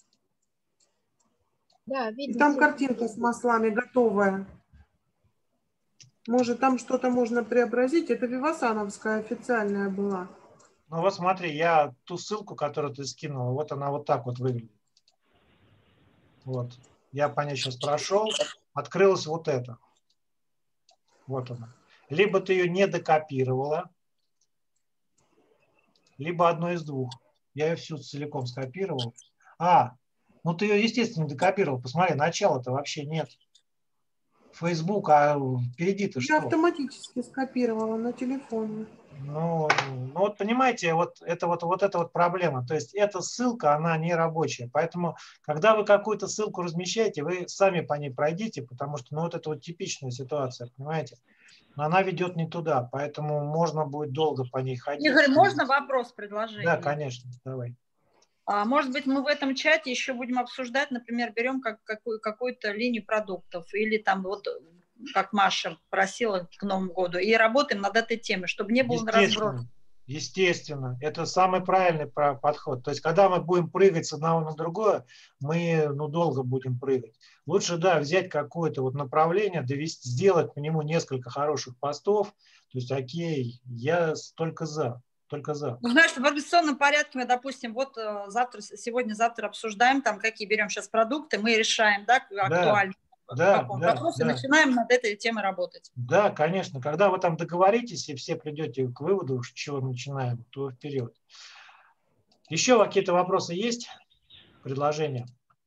Да, видно. И там картинка с маслами готовая. Может, там что-то можно преобразить. Это Вивасановская официальная была. Ну вот смотри, я ту ссылку, которую ты скинула, вот она вот так вот выглядит. Вот. Я по ней сейчас прошел, открылась вот это. Вот она. Либо ты ее не докопировала, либо одно из двух. Я ее всю целиком скопировал. А, ну ты ее, естественно, не докопировал. Посмотри, начала-то вообще нет. Facebook, а впереди-то что? Я автоматически скопировала на телефоне. Ну, ну вот понимаете, вот это вот, вот это вот проблема. То есть эта ссылка, она не рабочая. Поэтому, когда вы какую-то ссылку размещаете, вы сами по ней пройдите, потому что, ну, вот это вот типичная ситуация, понимаете? Но она ведет не туда, поэтому можно будет долго по ней ходить. Игорь, можно вопрос, предложение? Да, конечно, давай. А, может быть, мы в этом чате еще будем обсуждать, например, берем как, какую, какую-то линию продуктов или там вот, как Маша просила к Новому году, и работаем над этой темой, чтобы не было разброса. Естественно, это самый правильный подход. То есть, когда мы будем прыгать с одного на другое, мы ну, долго будем прыгать. Лучше, да, взять какое-то вот направление, довести, сделать по нему несколько хороших постов. То есть, окей, я только за. Только за. Ну, знаешь, в организационном порядке мы, допустим, вот завтра, сегодня-завтра обсуждаем, там, какие берем сейчас продукты, мы решаем, да, актуально. Да, каком да, вопросе, да. начинаем над этой темой работать. Да, конечно. Когда вы там договоритесь и все придете к выводу, с чего начинаем, то вперед. Еще какие-то вопросы есть? Предложения?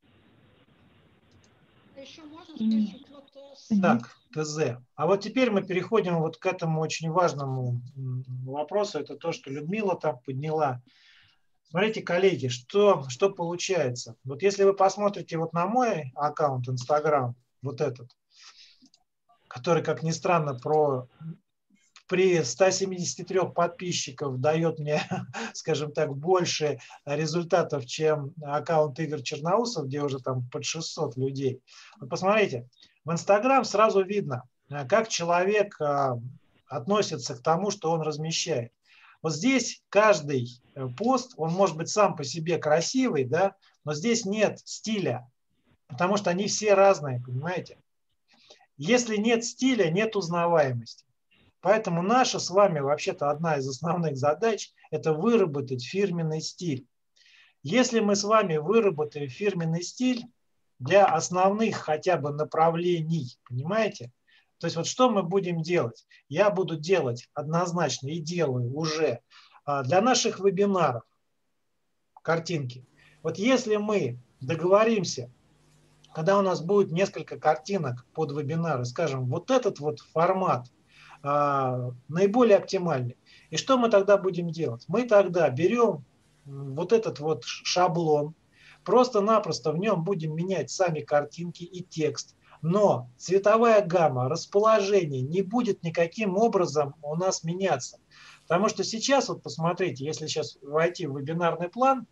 Еще можно спросить, вот, так, ТЗ. А вот теперь мы переходим вот к этому очень важному вопросу. Это то, что Людмила там подняла. Смотрите, коллеги, что, что получается. Вот если вы посмотрите вот на мой аккаунт Инстаграм, вот этот, который, как ни странно, про, при ста семидесяти трёх подписчиков дает мне, скажем так, больше результатов, чем аккаунт Игорь Черноусов, где уже там под шестьсот людей. Вот посмотрите, в Инстаграм сразу видно, как человек относится к тому, что он размещает. Вот здесь каждый пост, он может быть сам по себе красивый, да, но здесь нет стиля, потому что они все разные, понимаете? Если нет стиля, нет узнаваемости. Поэтому наша с вами вообще-то одна из основных задач – это выработать фирменный стиль. Если мы с вами выработаем фирменный стиль для основных хотя бы направлений, понимаете? То есть вот что мы будем делать? Я буду делать однозначно и делаю уже для наших вебинаров картинки. Вот если мы договоримся, когда у нас будет несколько картинок под вебинары, скажем, вот этот вот формат а, наиболее оптимальный. И что мы тогда будем делать? Мы тогда берем вот этот вот шаблон, просто-напросто в нем будем менять сами картинки и текст, но цветовая гамма, расположение не будет никаким образом у нас меняться. Потому что сейчас, вот посмотрите, если сейчас войти в вебинарный план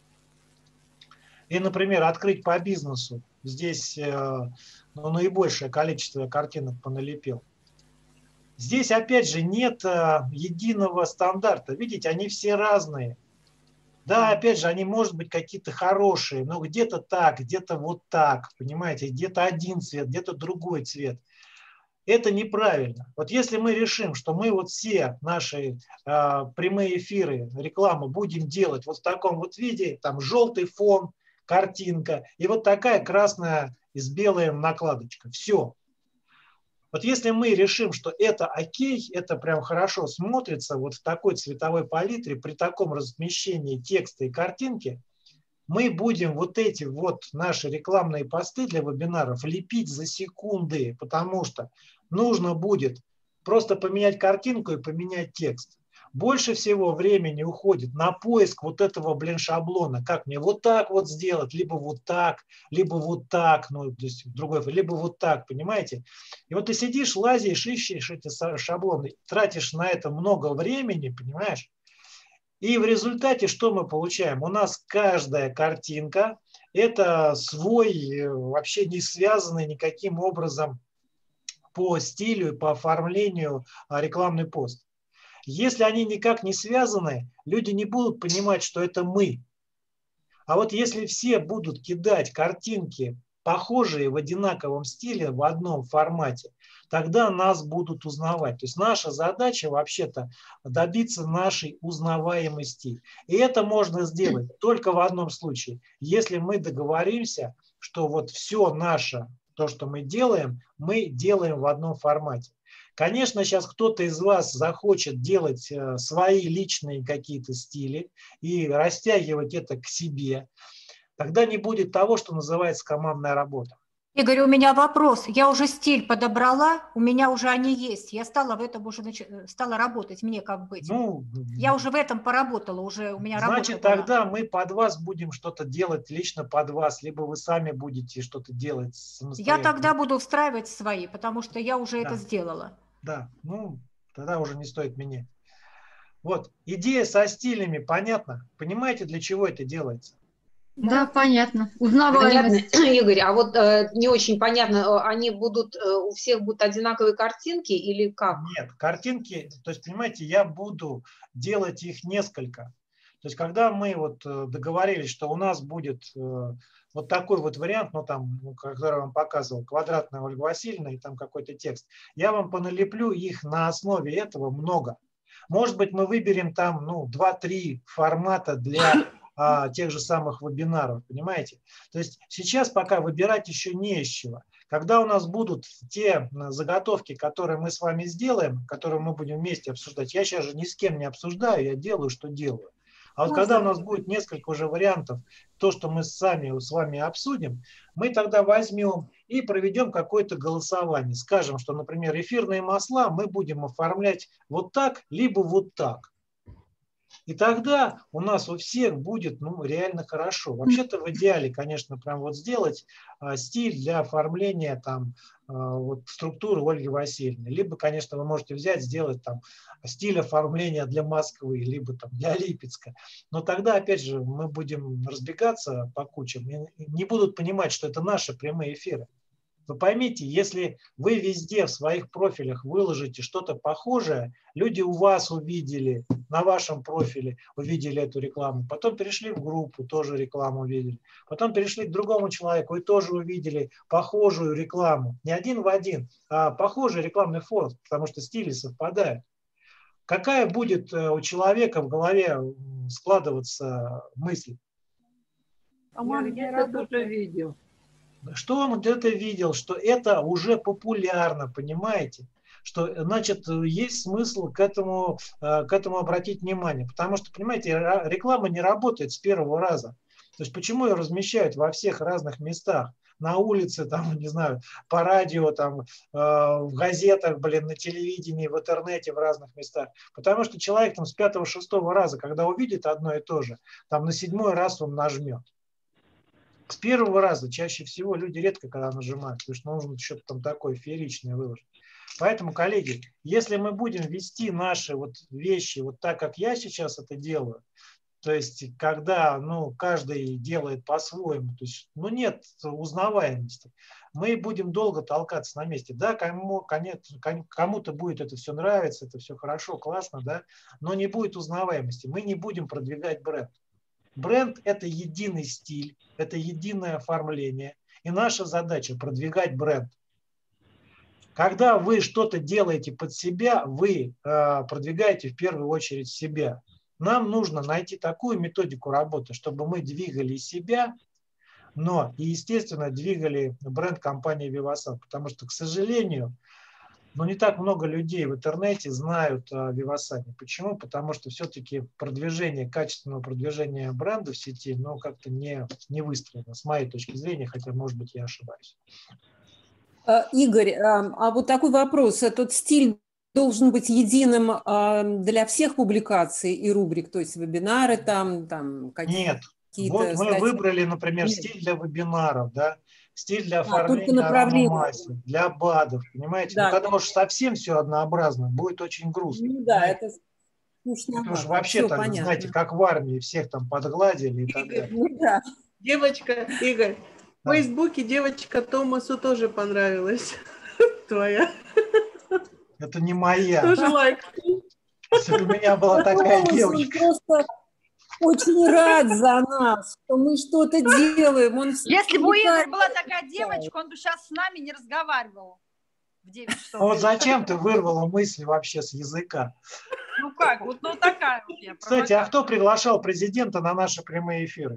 и, например, открыть по бизнесу, здесь ну, наибольшее количество картинок поналепил. Здесь, опять же, нет единого стандарта. Видите, они все разные. Да, опять же, они, может быть, какие-то хорошие, но где-то так, где-то вот так, понимаете, где-то один цвет, где-то другой цвет. Это неправильно. Вот если мы решим, что мы вот все наши э, прямые эфиры, рекламу будем делать вот в таком вот виде, там желтый фон, картинка и вот такая красная с белым накладочка. Все. Вот если мы решим, что это окей, это прям хорошо смотрится вот в такой цветовой палитре, при таком размещении текста и картинки, мы будем вот эти вот наши рекламные посты для вебинаров лепить за секунды, потому что нужно будет просто поменять картинку и поменять текст. Больше всего времени уходит на поиск вот этого, блин, шаблона. Как мне вот так вот сделать, либо вот так, либо вот так, ну, то есть другой, либо вот так, понимаете? И вот ты сидишь, лазишь, ищешь эти шаблоны, тратишь на это много времени, понимаешь? И в результате что мы получаем? У нас каждая картинка – это свой, вообще не связанный никаким образом по стилю и по оформлению рекламный пост. Если они никак не связаны, люди не будут понимать, что это мы. А вот если все будут кидать картинки, похожие в одинаковом стиле, в одном формате, тогда нас будут узнавать. То есть наша задача вообще-то добиться нашей узнаваемости. И это можно сделать только в одном случае. Если мы договоримся, что вот все наше, то, что мы делаем, мы делаем в одном формате. Конечно, сейчас кто-то из вас захочет делать свои личные какие-то стили и растягивать это к себе. Тогда не будет того, что называется командная работа. Игорь, у меня вопрос. Я уже стиль подобрала, у меня уже они есть. Я стала в этом уже нач... стала работать. Мне как быть? Ну, я уже в этом поработала, уже у меня работа. Значит, тогда мы под вас будем что-то делать лично под вас, либо вы сами будете что-то делать самостоятельно. Я тогда буду встраивать свои, потому что я уже да. это сделала. Да, ну, тогда уже не стоит менять. Вот, идея со стилями, понятно? Понимаете, для чего это делается? Да, понятно. Узнаваемость. Понятно, Игорь, а вот э, не очень понятно, они будут, э, у всех будут одинаковые картинки или как? Нет, картинки, то есть, понимаете, я буду делать их несколько. То есть, когда мы вот договорились, что у нас будет э, вот такой вот вариант, ну там, который я вам показывал, квадратная Ольга Васильевна и там какой-то текст, я вам поналеплю их на основе этого много. Может быть, мы выберем там, ну, два-три формата для а, тех же самых вебинаров, понимаете? То есть сейчас пока выбирать еще не из чего. Когда у нас будут те заготовки, которые мы с вами сделаем, которые мы будем вместе обсуждать, я сейчас же ни с кем не обсуждаю, я делаю, что делаю. А вот когда у нас будет несколько уже вариантов, то, что мы сами с вами обсудим, мы тогда возьмем и проведем какое-то голосование. Скажем, что, например, эфирные масла мы будем оформлять вот так, либо вот так. И тогда у нас у всех будет, ну, реально хорошо. Вообще-то в идеале, конечно, прям вот сделать а, стиль для оформления там а, вот, структуры Ольги Васильевны. Либо, конечно, вы можете взять, сделать там стиль оформления для Москвы, либо там для Липецка. Но тогда, опять же, мы будем разбегаться по кучам и не будут понимать, что это наши прямые эфиры. Вы поймите, если вы везде в своих профилях выложите что-то похожее, люди у вас увидели, на вашем профиле увидели эту рекламу, потом перешли в группу, тоже рекламу увидели, потом перешли к другому человеку и тоже увидели похожую рекламу. Не один в один, а похожий рекламный фон, потому что стили совпадают. Какая будет у человека в голове складываться мысль? Я где-то тоже видел. Что он где-то видел, что это уже популярно, понимаете? Что, значит, есть смысл к этому, к этому обратить внимание. Потому что, понимаете, реклама не работает с первого раза. То есть почему ее размещают во всех разных местах? На улице, там, не знаю, по радио, там, э, в газетах, блин, на телевидении, в интернете, в разных местах. Потому что человек там с пятого-шестого раза, когда увидит одно и то же, там на седьмой раз он нажмет. С первого раза чаще всего люди редко когда нажимают, потому что нужно что-то там такое фееричное выложить. Поэтому, коллеги, если мы будем вести наши вот вещи вот так, как я сейчас это делаю, то есть когда ну, каждый делает по-своему, то есть ну, нет узнаваемости, мы будем долго толкаться на месте. Да, кому, кому-то будет это все нравиться, это все хорошо, классно, да, но не будет узнаваемости. Мы не будем продвигать бренд. Бренд – это единый стиль, это единое оформление. И наша задача – продвигать бренд. Когда вы что-то делаете под себя, вы э, продвигаете в первую очередь себя. Нам нужно найти такую методику работы, чтобы мы двигали себя, но и, естественно, двигали бренд компании Vivasan. Потому что, к сожалению, но не так много людей в интернете знают о Vivasan. Почему? Потому что все-таки продвижение, качественного продвижения бренда в сети, ну, как-то не, не выстроено, с моей точки зрения, хотя, может быть, я ошибаюсь. Игорь, а вот такой вопрос. Этот стиль должен быть единым для всех публикаций и рубрик, то есть вебинары там, там какие-то... Нет. Вот мы статьи. Выбрали, например, Нет. Стиль для вебинаров, да? Стиль для А, оформления аромамасел, для БАДов, понимаете? Да. Ну, когда уж совсем все однообразно, будет очень грустно. Ну да, это скучно. Потому что вообще там, понятно. Знаете, как в армии, всех там подгладили и так далее. Ну, да. Девочка, Игорь, да. В Фейсбуке девочка Томасу тоже понравилась. Твоя. Это не моя. Тоже лайк. Если бы у меня была такая девочка. Очень рад за нас, что мы что-то делаем. Он Если бы у Игоря была такая девочка, он бы сейчас с нами не разговаривал. В девять часов. Вот зачем ты вырвала мысли вообще с языка? Ну как, вот ну такая вот я. Кстати, а кто приглашал президента на наши прямые эфиры?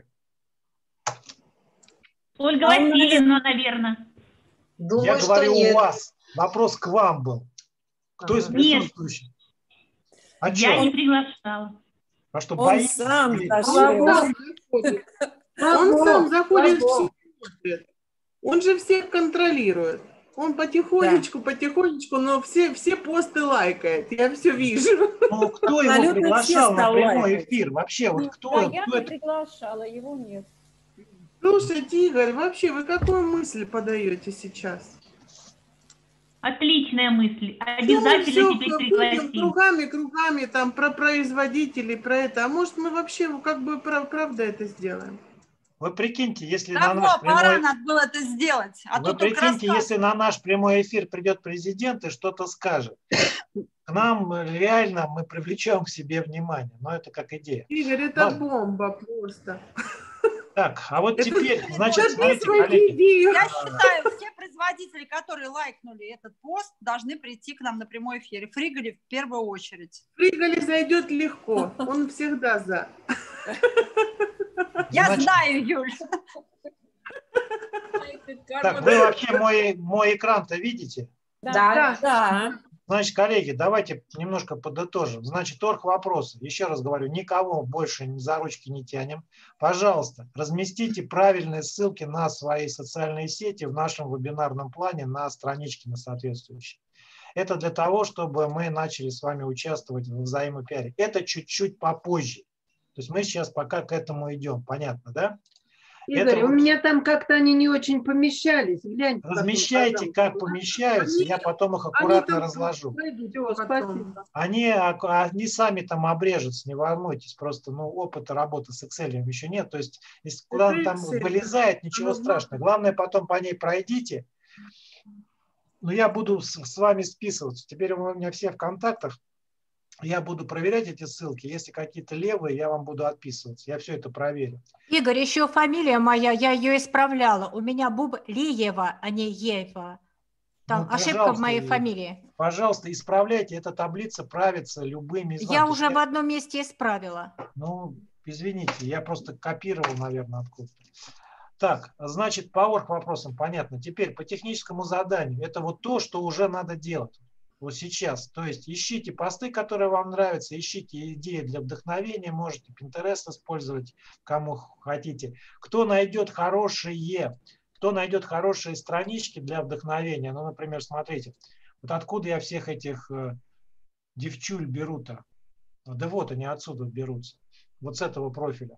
Ольга Васильевна, наверное. Думаю, я говорю, у вас. Вопрос к вам был. Кто из присутствующих? А я что? Не приглашала. А что, он боитесь? сам заходит. Он сам заходит в сеть. Он же всех контролирует. Он потихонечку, да. потихонечку, но все, все посты лайкает. Я все вижу. Ну, кто его приглашал на прямой эфир? Вообще, вот кто? Да, я кто не приглашала, его нет. Слушайте, Игорь, вообще вы какую мысль подаете сейчас? Отличная мысль. Обязательно все, теперь все, пригласим. Кругами, кругами, там, про производителей, про это. А может, мы вообще, как бы, правда это сделаем? Вы прикиньте, если Давно, на наш прямой... пора надо было это сделать. А Вы прикиньте, если на наш прямой эфир придет президент и что-то скажет. К нам реально мы привлечем к себе внимание. Но это как идея. Игорь, это Ладно. Бомба просто. Так, а вот это, теперь, значит, смотрите, коллеги. Я считаю, все производители, которые лайкнули этот пост, должны прийти к нам на прямой эфир. Фриголи в первую очередь. Фриголи зайдет легко, он всегда за. Я значит, знаю, Юль. Так, вы вообще мой, мой экран-то видите? Да. Да. да. Значит, коллеги, давайте немножко подытожим. Значит, орг-вопросы. Еще раз говорю, никого больше за ручки не тянем. Пожалуйста, разместите правильные ссылки на свои социальные сети в нашем вебинарном плане на страничке на соответствующей. Это для того, чтобы мы начали с вами участвовать в взаимопиаре. Это чуть-чуть попозже. То есть мы сейчас пока к этому идем. Понятно, да? Игорь, это у вот... меня там как-то они не очень помещались. Гляньте, размещайте, как помещаются, они, я потом их аккуратно разложу. Они, они сами там обрежутся, не волнуйтесь. Просто ну, опыта работы с Excel еще нет. То есть, если куда-то там вылезает, ничего страшного. Главное, потом по ней пройдите Но я буду с, с вами списываться. Теперь у меня все в контактах. Я буду проверять эти ссылки. Если какие-то левые, я вам буду отписываться. Я все это проверю. Игорь, еще фамилия моя, я ее исправляла. У меня Бублиева, а не Ева. Там Ну, ошибка в моей и, фамилии. Пожалуйста, исправляйте. Эта таблица правится любыми из Я вас. уже в одном месте исправила. Ну, извините, я просто копировал, наверное, откуда-то. Так, значит, по орг вопросам понятно. Теперь по техническому заданию. Это вот то, что уже надо делать. Вот сейчас. То есть ищите посты, которые вам нравятся, ищите идеи для вдохновения, можете Pinterest использовать, кому хотите. Кто найдет хорошие, кто найдет хорошие странички для вдохновения, ну, например, смотрите, вот откуда я всех этих э, девчуль беру-то? Да вот они отсюда берутся, вот с этого профиля.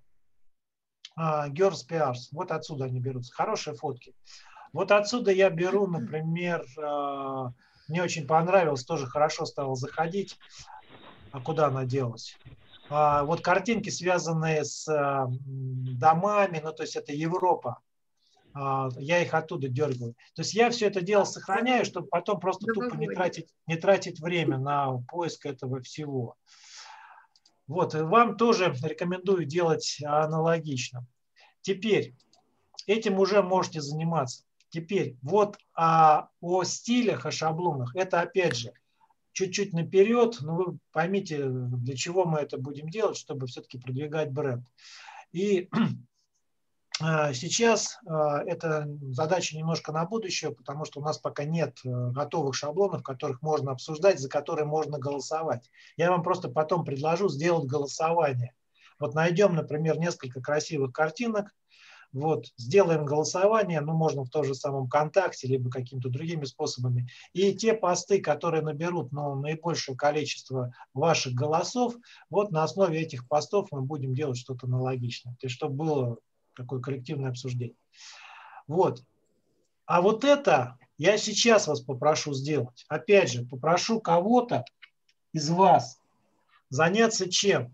А, Girls пи ар, вот отсюда они берутся, хорошие фотки. Вот отсюда я беру, например, э, мне очень понравилось, тоже хорошо стало заходить. А куда она делась? А, вот картинки, связанные с а, домами, ну то есть это Европа. А, я их оттуда дергаю. То есть я все это дело сохраняю, чтобы потом просто тупо не тратить, не тратить время на поиск этого всего. Вот, и вам тоже рекомендую делать аналогично. Теперь этим уже можете заниматься. Теперь вот а, о стилях, о шаблонах, это опять же чуть-чуть наперед, но вы поймите, для чего мы это будем делать, чтобы все-таки продвигать бренд. И а, сейчас а, эта задача немножко на будущее, потому что у нас пока нет готовых шаблонов, которых можно обсуждать, за которые можно голосовать. Я вам просто потом предложу сделать голосование. Вот найдем, например, несколько красивых картинок, вот, сделаем голосование, ну, можно в том же самом ВКонтакте, либо какими-то другими способами. И те посты, которые наберут ну, наибольшее количество ваших голосов, вот на основе этих постов мы будем делать что-то аналогичное. То есть, чтобы было такое коллективное обсуждение. Вот. А вот это я сейчас вас попрошу сделать. Опять же, попрошу кого-то из вас заняться чем?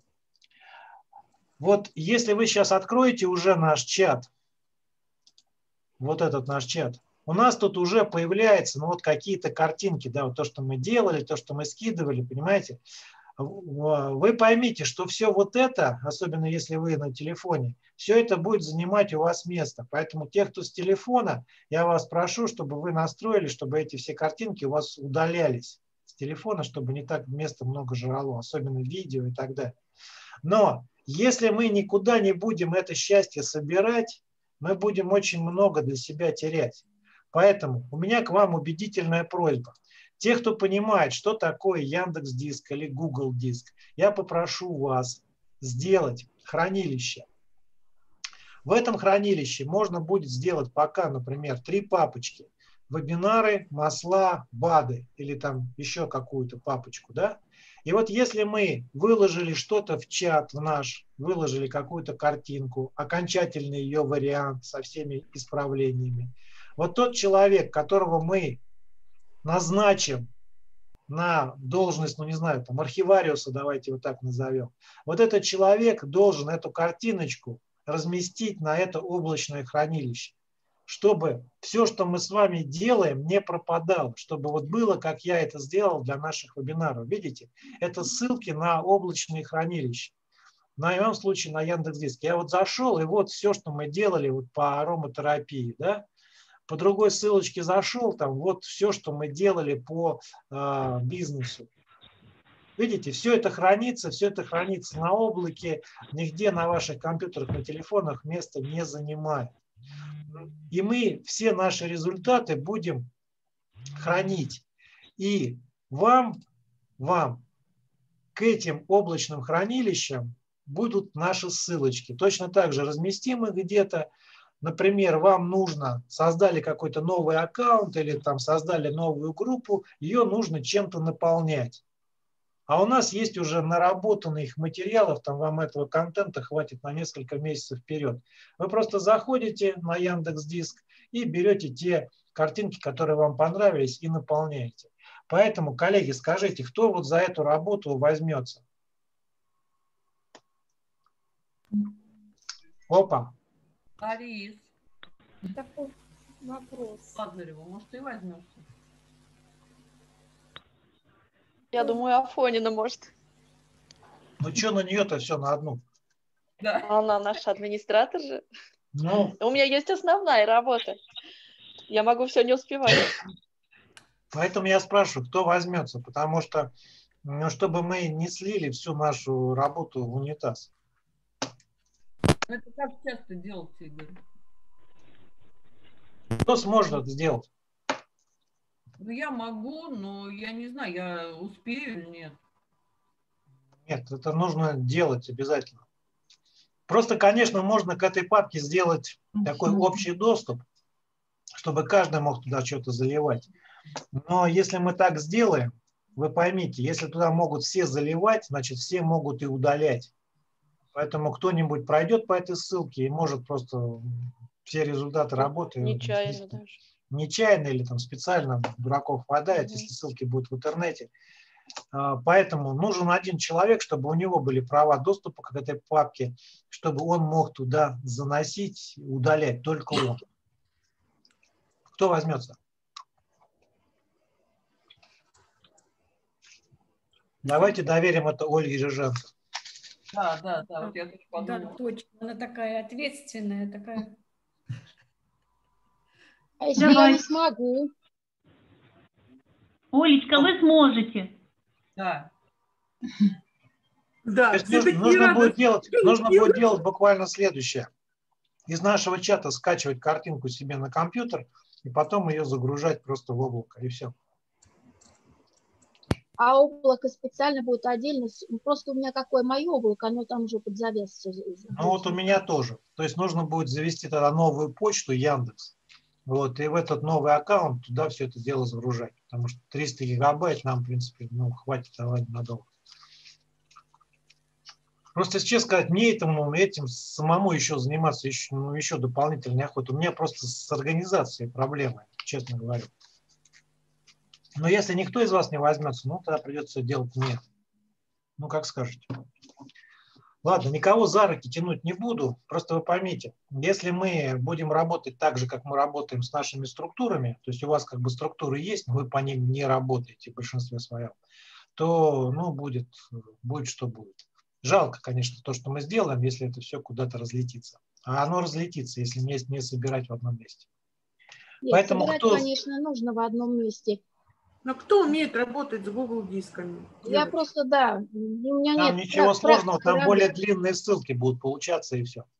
Вот если вы сейчас откроете уже наш чат, вот этот наш чат, у нас тут уже появляются ну, вот какие-то картинки, да, вот то, что мы делали, то, что мы скидывали, понимаете? Вы поймите, что все вот это, особенно если вы на телефоне, все это будет занимать у вас место. Поэтому те, кто с телефона, я вас прошу, чтобы вы настроили, чтобы эти все картинки у вас удалялись с телефона, чтобы не так места много жрало, особенно видео и так далее. Но если мы никуда не будем это счастье собирать, мы будем очень много для себя терять. Поэтому у меня к вам убедительная просьба. Те, кто понимает, что такое Яндекс.Диск или Google Диск, я попрошу вас сделать хранилище. В этом хранилище можно будет сделать пока, например, три папочки. Вебинары, масла, БАДы или там еще какую-то папочку, да? И вот если мы выложили что-то в чат в наш, выложили какую-то картинку, окончательный ее вариант со всеми исправлениями, вот тот человек, которого мы назначим на должность, ну не знаю, там архивариуса, давайте вот так назовем, вот этот человек должен эту картиночку разместить на это облачное хранилище, чтобы все, что мы с вами делаем, не пропадало, чтобы вот было, как я это сделал для наших вебинаров. Видите, это ссылки на облачные хранилища. В моем случае на Яндекс.Диск. Я вот зашел, и вот все, что мы делали вот по ароматерапии, да, по другой ссылочке зашел, там вот все, что мы делали по э, бизнесу. Видите, все это хранится, все это хранится на облаке, нигде на ваших компьютерах, на телефонах места не занимает. И мы все наши результаты будем хранить. И вам, вам к этим облачным хранилищам будут наши ссылочки. Точно так же разместим их где-то. Например, вам нужно, создали какой-то новый аккаунт или там создали новую группу, ее нужно чем-то наполнять. А у нас есть уже наработанных материалов, там вам этого контента хватит на несколько месяцев вперед. Вы просто заходите на Яндекс.Диск и берете те картинки, которые вам понравились, и наполняете. Поэтому, коллеги, скажите, кто вот за эту работу возьмется? Опа. Борис. вопрос. Лазареву, может, ты возьмешься? Я думаю, Афонина может. Ну что на нее-то все на одну? Да. Она наш администратор же. Ну, У меня есть основная работа. Я могу все не успевать. поэтому я спрашиваю, кто возьмется, потому что, ну, чтобы мы не слили всю нашу работу в унитаз. Это как часто делать, Игорь? Кто сможет это сделать? Ну, я могу, но я не знаю, я успею или нет. Нет, это нужно делать обязательно. Просто, конечно, можно к этой папке сделать такой общий доступ, чтобы каждый мог туда что-то заливать. Но если мы так сделаем, вы поймите, если туда могут все заливать, значит, все могут и удалять. Поэтому кто-нибудь пройдет по этой ссылке и может просто все результаты работы... Нечаянно даже. Нечаянно или там специально дураков хватает, mm-hmm. если ссылки будут в интернете. Поэтому нужен один человек, чтобы у него были права доступа к этой папке, чтобы он мог туда заносить, удалять, только он. Кто возьмется? Давайте доверим это Ольге Рыженко. Да, да, да, вот я тоже подумала. Да, точно, она такая ответственная, такая. А если Давай. я не смогу? Олечка, вы сможете. Да. Да. То есть нужно, нужно, будет делать, нужно будет делать буквально следующее. Из нашего чата скачивать картинку себе на компьютер и потом ее загружать просто в облако, и все. А облако специально будет отдельно. Просто у меня какое мое облако, оно там уже под завес все. Ну вот у меня тоже. То есть нужно будет завести тогда новую почту Яндекс. Вот, и в этот новый аккаунт туда все это дело загружать. Потому что триста гигабайт нам, в принципе, ну, хватит давать надолго. Просто, если честно сказать, мне этому, этим самому еще заниматься еще, ну, еще дополнительно неохота. У меня просто с организацией проблемы, честно говоря. Но если никто из вас не возьмется, ну, тогда придется делать мне. Ну, как скажете. Ладно, никого за руки тянуть не буду. Просто вы поймите, если мы будем работать так же, как мы работаем с нашими структурами, то есть у вас как бы структуры есть, но вы по ним не работаете в большинстве своем, то, ну, будет, будет что будет. Жалко, конечно, то, что мы сделаем, если это все куда-то разлетится. А оно разлетится, если не, не собирать в одном месте. Нет, Поэтому собирать, кто... конечно, нужно в одном месте. Но кто умеет работать с Google дисками? Я просто, да, у меня там нет... ничего сложного, там работы. более длинные ссылки будут получаться, и все.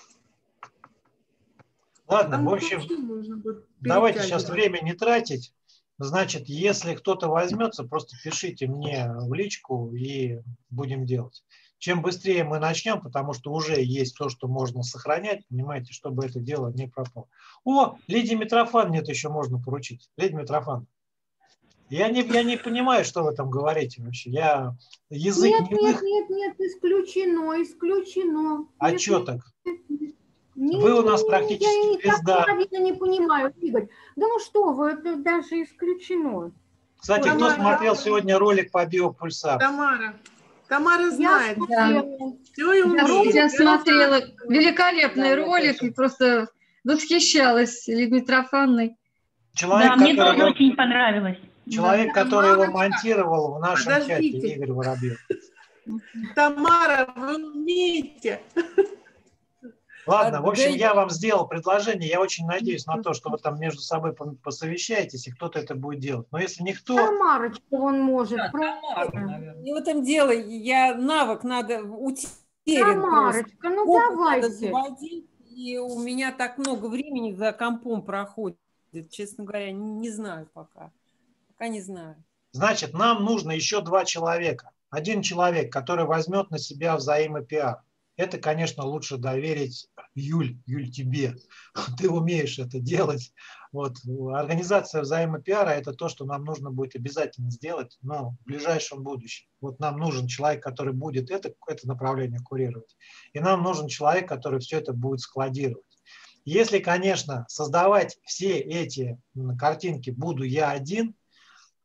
Ладно, там в общем, давайте сейчас время не тратить. Значит, если кто-то возьмется, просто пишите мне в личку и будем делать. Чем быстрее мы начнем, потому что уже есть то, что можно сохранять, понимаете, чтобы это дело не пропало. О, Лидии Митрофан нет, еще можно поручить. Лидия Митрофан. Я не, я не понимаю, что вы там говорите вообще. Я язык нет, не нет, их... нет, нет, исключено, исключено. А нет, что нет, так? Нет, вы у нас нет, практически я звезда. Я не понимаю, Игорь. Да ну что вы, это даже исключено. Кстати, Тамара, кто смотрел сегодня ролик по биопульсару? Тамара. Тамара знает. Я, Все и умеет. я смотрела великолепный да, ролик и просто восхищалась Лидией Митрофановной. Человек, да, мне тоже его... очень понравилось. Человек, да. который Тамара, его монтировал в нашем подождите. чате, Игорь Воробьев. Тамара, вы умеете. Ладно, в общем, я вам сделал предложение. Я очень надеюсь на то, что вы там между собой посовещаетесь, и кто-то это будет делать. Но если никто... Тамарочка он может. Да, Тамара, не в этом дело. Я навык надо утерян. Тамарочка, ну опыт давайте. Надо заводить, и у меня так много времени за компом проходит. Честно говоря, не знаю пока. Пока не знаю. Значит, нам нужно еще два человека. Один человек, который возьмет на себя взаимопиар. Это, конечно, лучше доверить Юль, Юль, тебе. Ты умеешь это делать. Вот. Организация взаимопиара – это то, что нам нужно будет обязательно сделать, но в ближайшем будущем. Вот нам нужен человек, который будет это, это направление курировать. И нам нужен человек, который все это будет складировать. Если, конечно, создавать все эти картинки буду я один,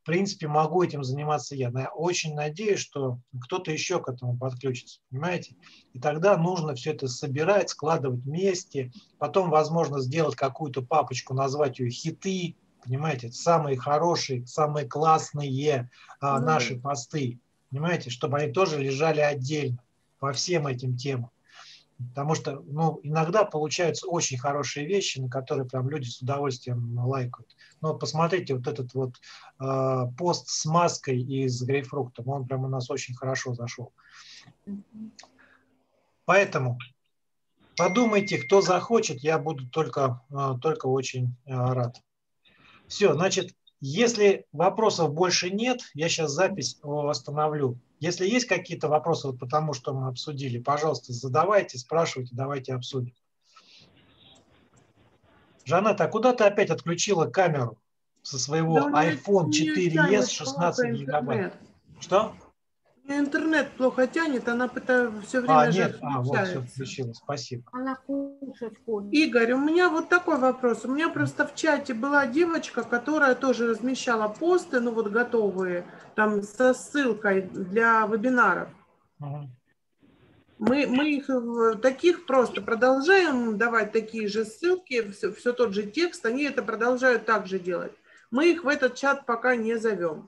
принципе, могу этим заниматься я. Но я очень надеюсь, что кто-то еще к этому подключится, понимаете? И тогда нужно все это собирать, складывать вместе, потом, возможно, сделать какую-то папочку, назвать ее «Хиты», понимаете? Самые хорошие, самые классные а, наши посты, понимаете? Чтобы они тоже лежали отдельно по всем этим темам. Потому что, ну, иногда получаются очень хорошие вещи, на которые прям люди с удовольствием лайкают. Ну, вот посмотрите, вот этот вот э, пост с маской из грейпфруктом, он прям у нас очень хорошо зашел. Поэтому подумайте, кто захочет, я буду только, э, только очень э, рад. Все, значит, если вопросов больше нет, я сейчас запись остановлю. Если есть какие-то вопросы вот по тому, что мы обсудили, пожалуйста, задавайте, спрашивайте, давайте обсудим. Жанетта, а куда ты опять отключила камеру со своего Да у меня- айфон у меня четыре тянет эс шестнадцать плохо гигабайт? интернет. Что? У меня интернет плохо тянет, она пытается все время А, же нет, а, вот, все отключается. включила, спасибо. Она кушать хочет. Игорь, у меня вот такой вопрос. У меня просто в чате была девочка, которая тоже размещала посты, ну вот готовые, там со ссылкой для вебинаров. Мгм. Мы, мы их в- таких просто продолжаем давать такие же ссылки, все, все тот же текст, они это продолжают так же делать. Мы их в этот чат пока не зовем.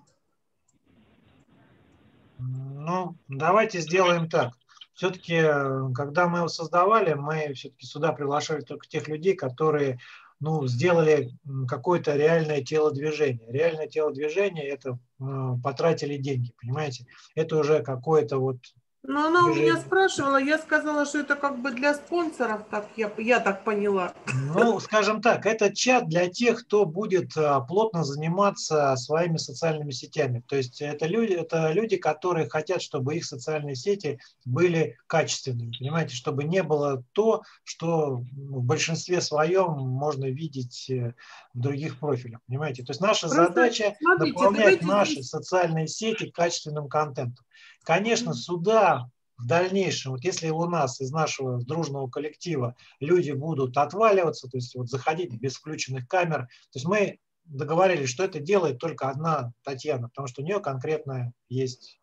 Ну, давайте сделаем так. Все-таки, когда мы его создавали, мы все-таки сюда приглашали только тех людей, которые, ну, сделали м, какое-то реальное телодвижение. Реальное телодвижение – это м, потратили деньги, понимаете? Это уже какое-то вот Но она у меня движение. спрашивала, я сказала, что это как бы для спонсоров, так я, я так поняла. Ну, скажем так, это чат для тех, кто будет а, плотно заниматься своими социальными сетями. То есть это люди, это люди, которые хотят, чтобы их социальные сети были качественными, понимаете, чтобы не было то, что в большинстве своем можно видеть э, в других профилях, понимаете. То есть наша Просто задача смотрите, наполнять давайте наши здесь- социальные сети качественным контентом. Конечно, сюда в дальнейшем, вот если у нас из нашего дружного коллектива люди будут отваливаться, то есть вот заходить без включенных камер, то есть мы договорились, что это делает только одна Татьяна, потому что у нее конкретная есть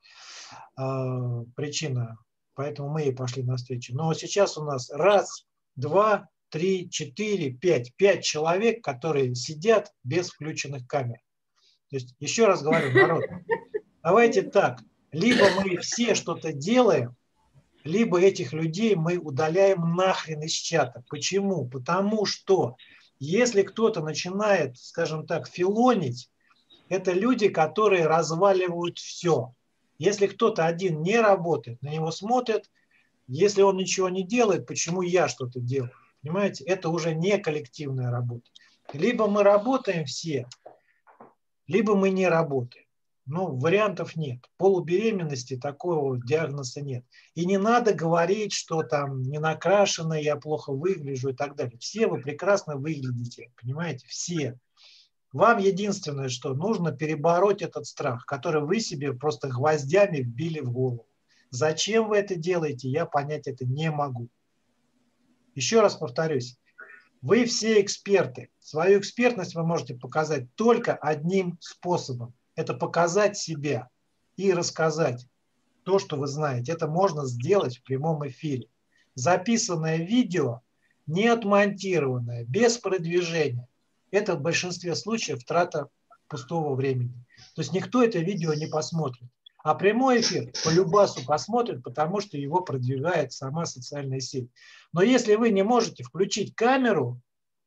э, причина, поэтому мы ей пошли навстречу. Но сейчас у нас раз, два, три, четыре, пять, пять человек, которые сидят без включенных камер. То есть еще раз говорю, народ, давайте так, либо мы все что-то делаем, либо этих людей мы удаляем нахрен из чата. Почему? Потому что если кто-то начинает, скажем так, филонить, это люди, которые разваливают все. Если кто-то один не работает, на него смотрят, если он ничего не делает, почему я что-то делаю? Понимаете, это уже не коллективная работа. Либо мы работаем все, либо мы не работаем. Ну, вариантов нет. Полубеременности такого диагноза нет. И не надо говорить, что там не накрашено, я плохо выгляжу и так далее. Все вы прекрасно выглядите, понимаете, все. Вам единственное, что нужно перебороть этот страх, который вы себе просто гвоздями вбили в голову. Зачем вы это делаете, я понять это не могу. Еще раз повторюсь. Вы все эксперты. Свою экспертность вы можете показать только одним способом. Это показать себя и рассказать то, что вы знаете. Это можно сделать в прямом эфире. Записанное видео, не отмонтированное, без продвижения. Это в большинстве случаев трата пустого времени. То есть никто это видео не посмотрит. А прямой эфир по любасу посмотрит, потому что его продвигает сама социальная сеть. Но если вы не можете включить камеру,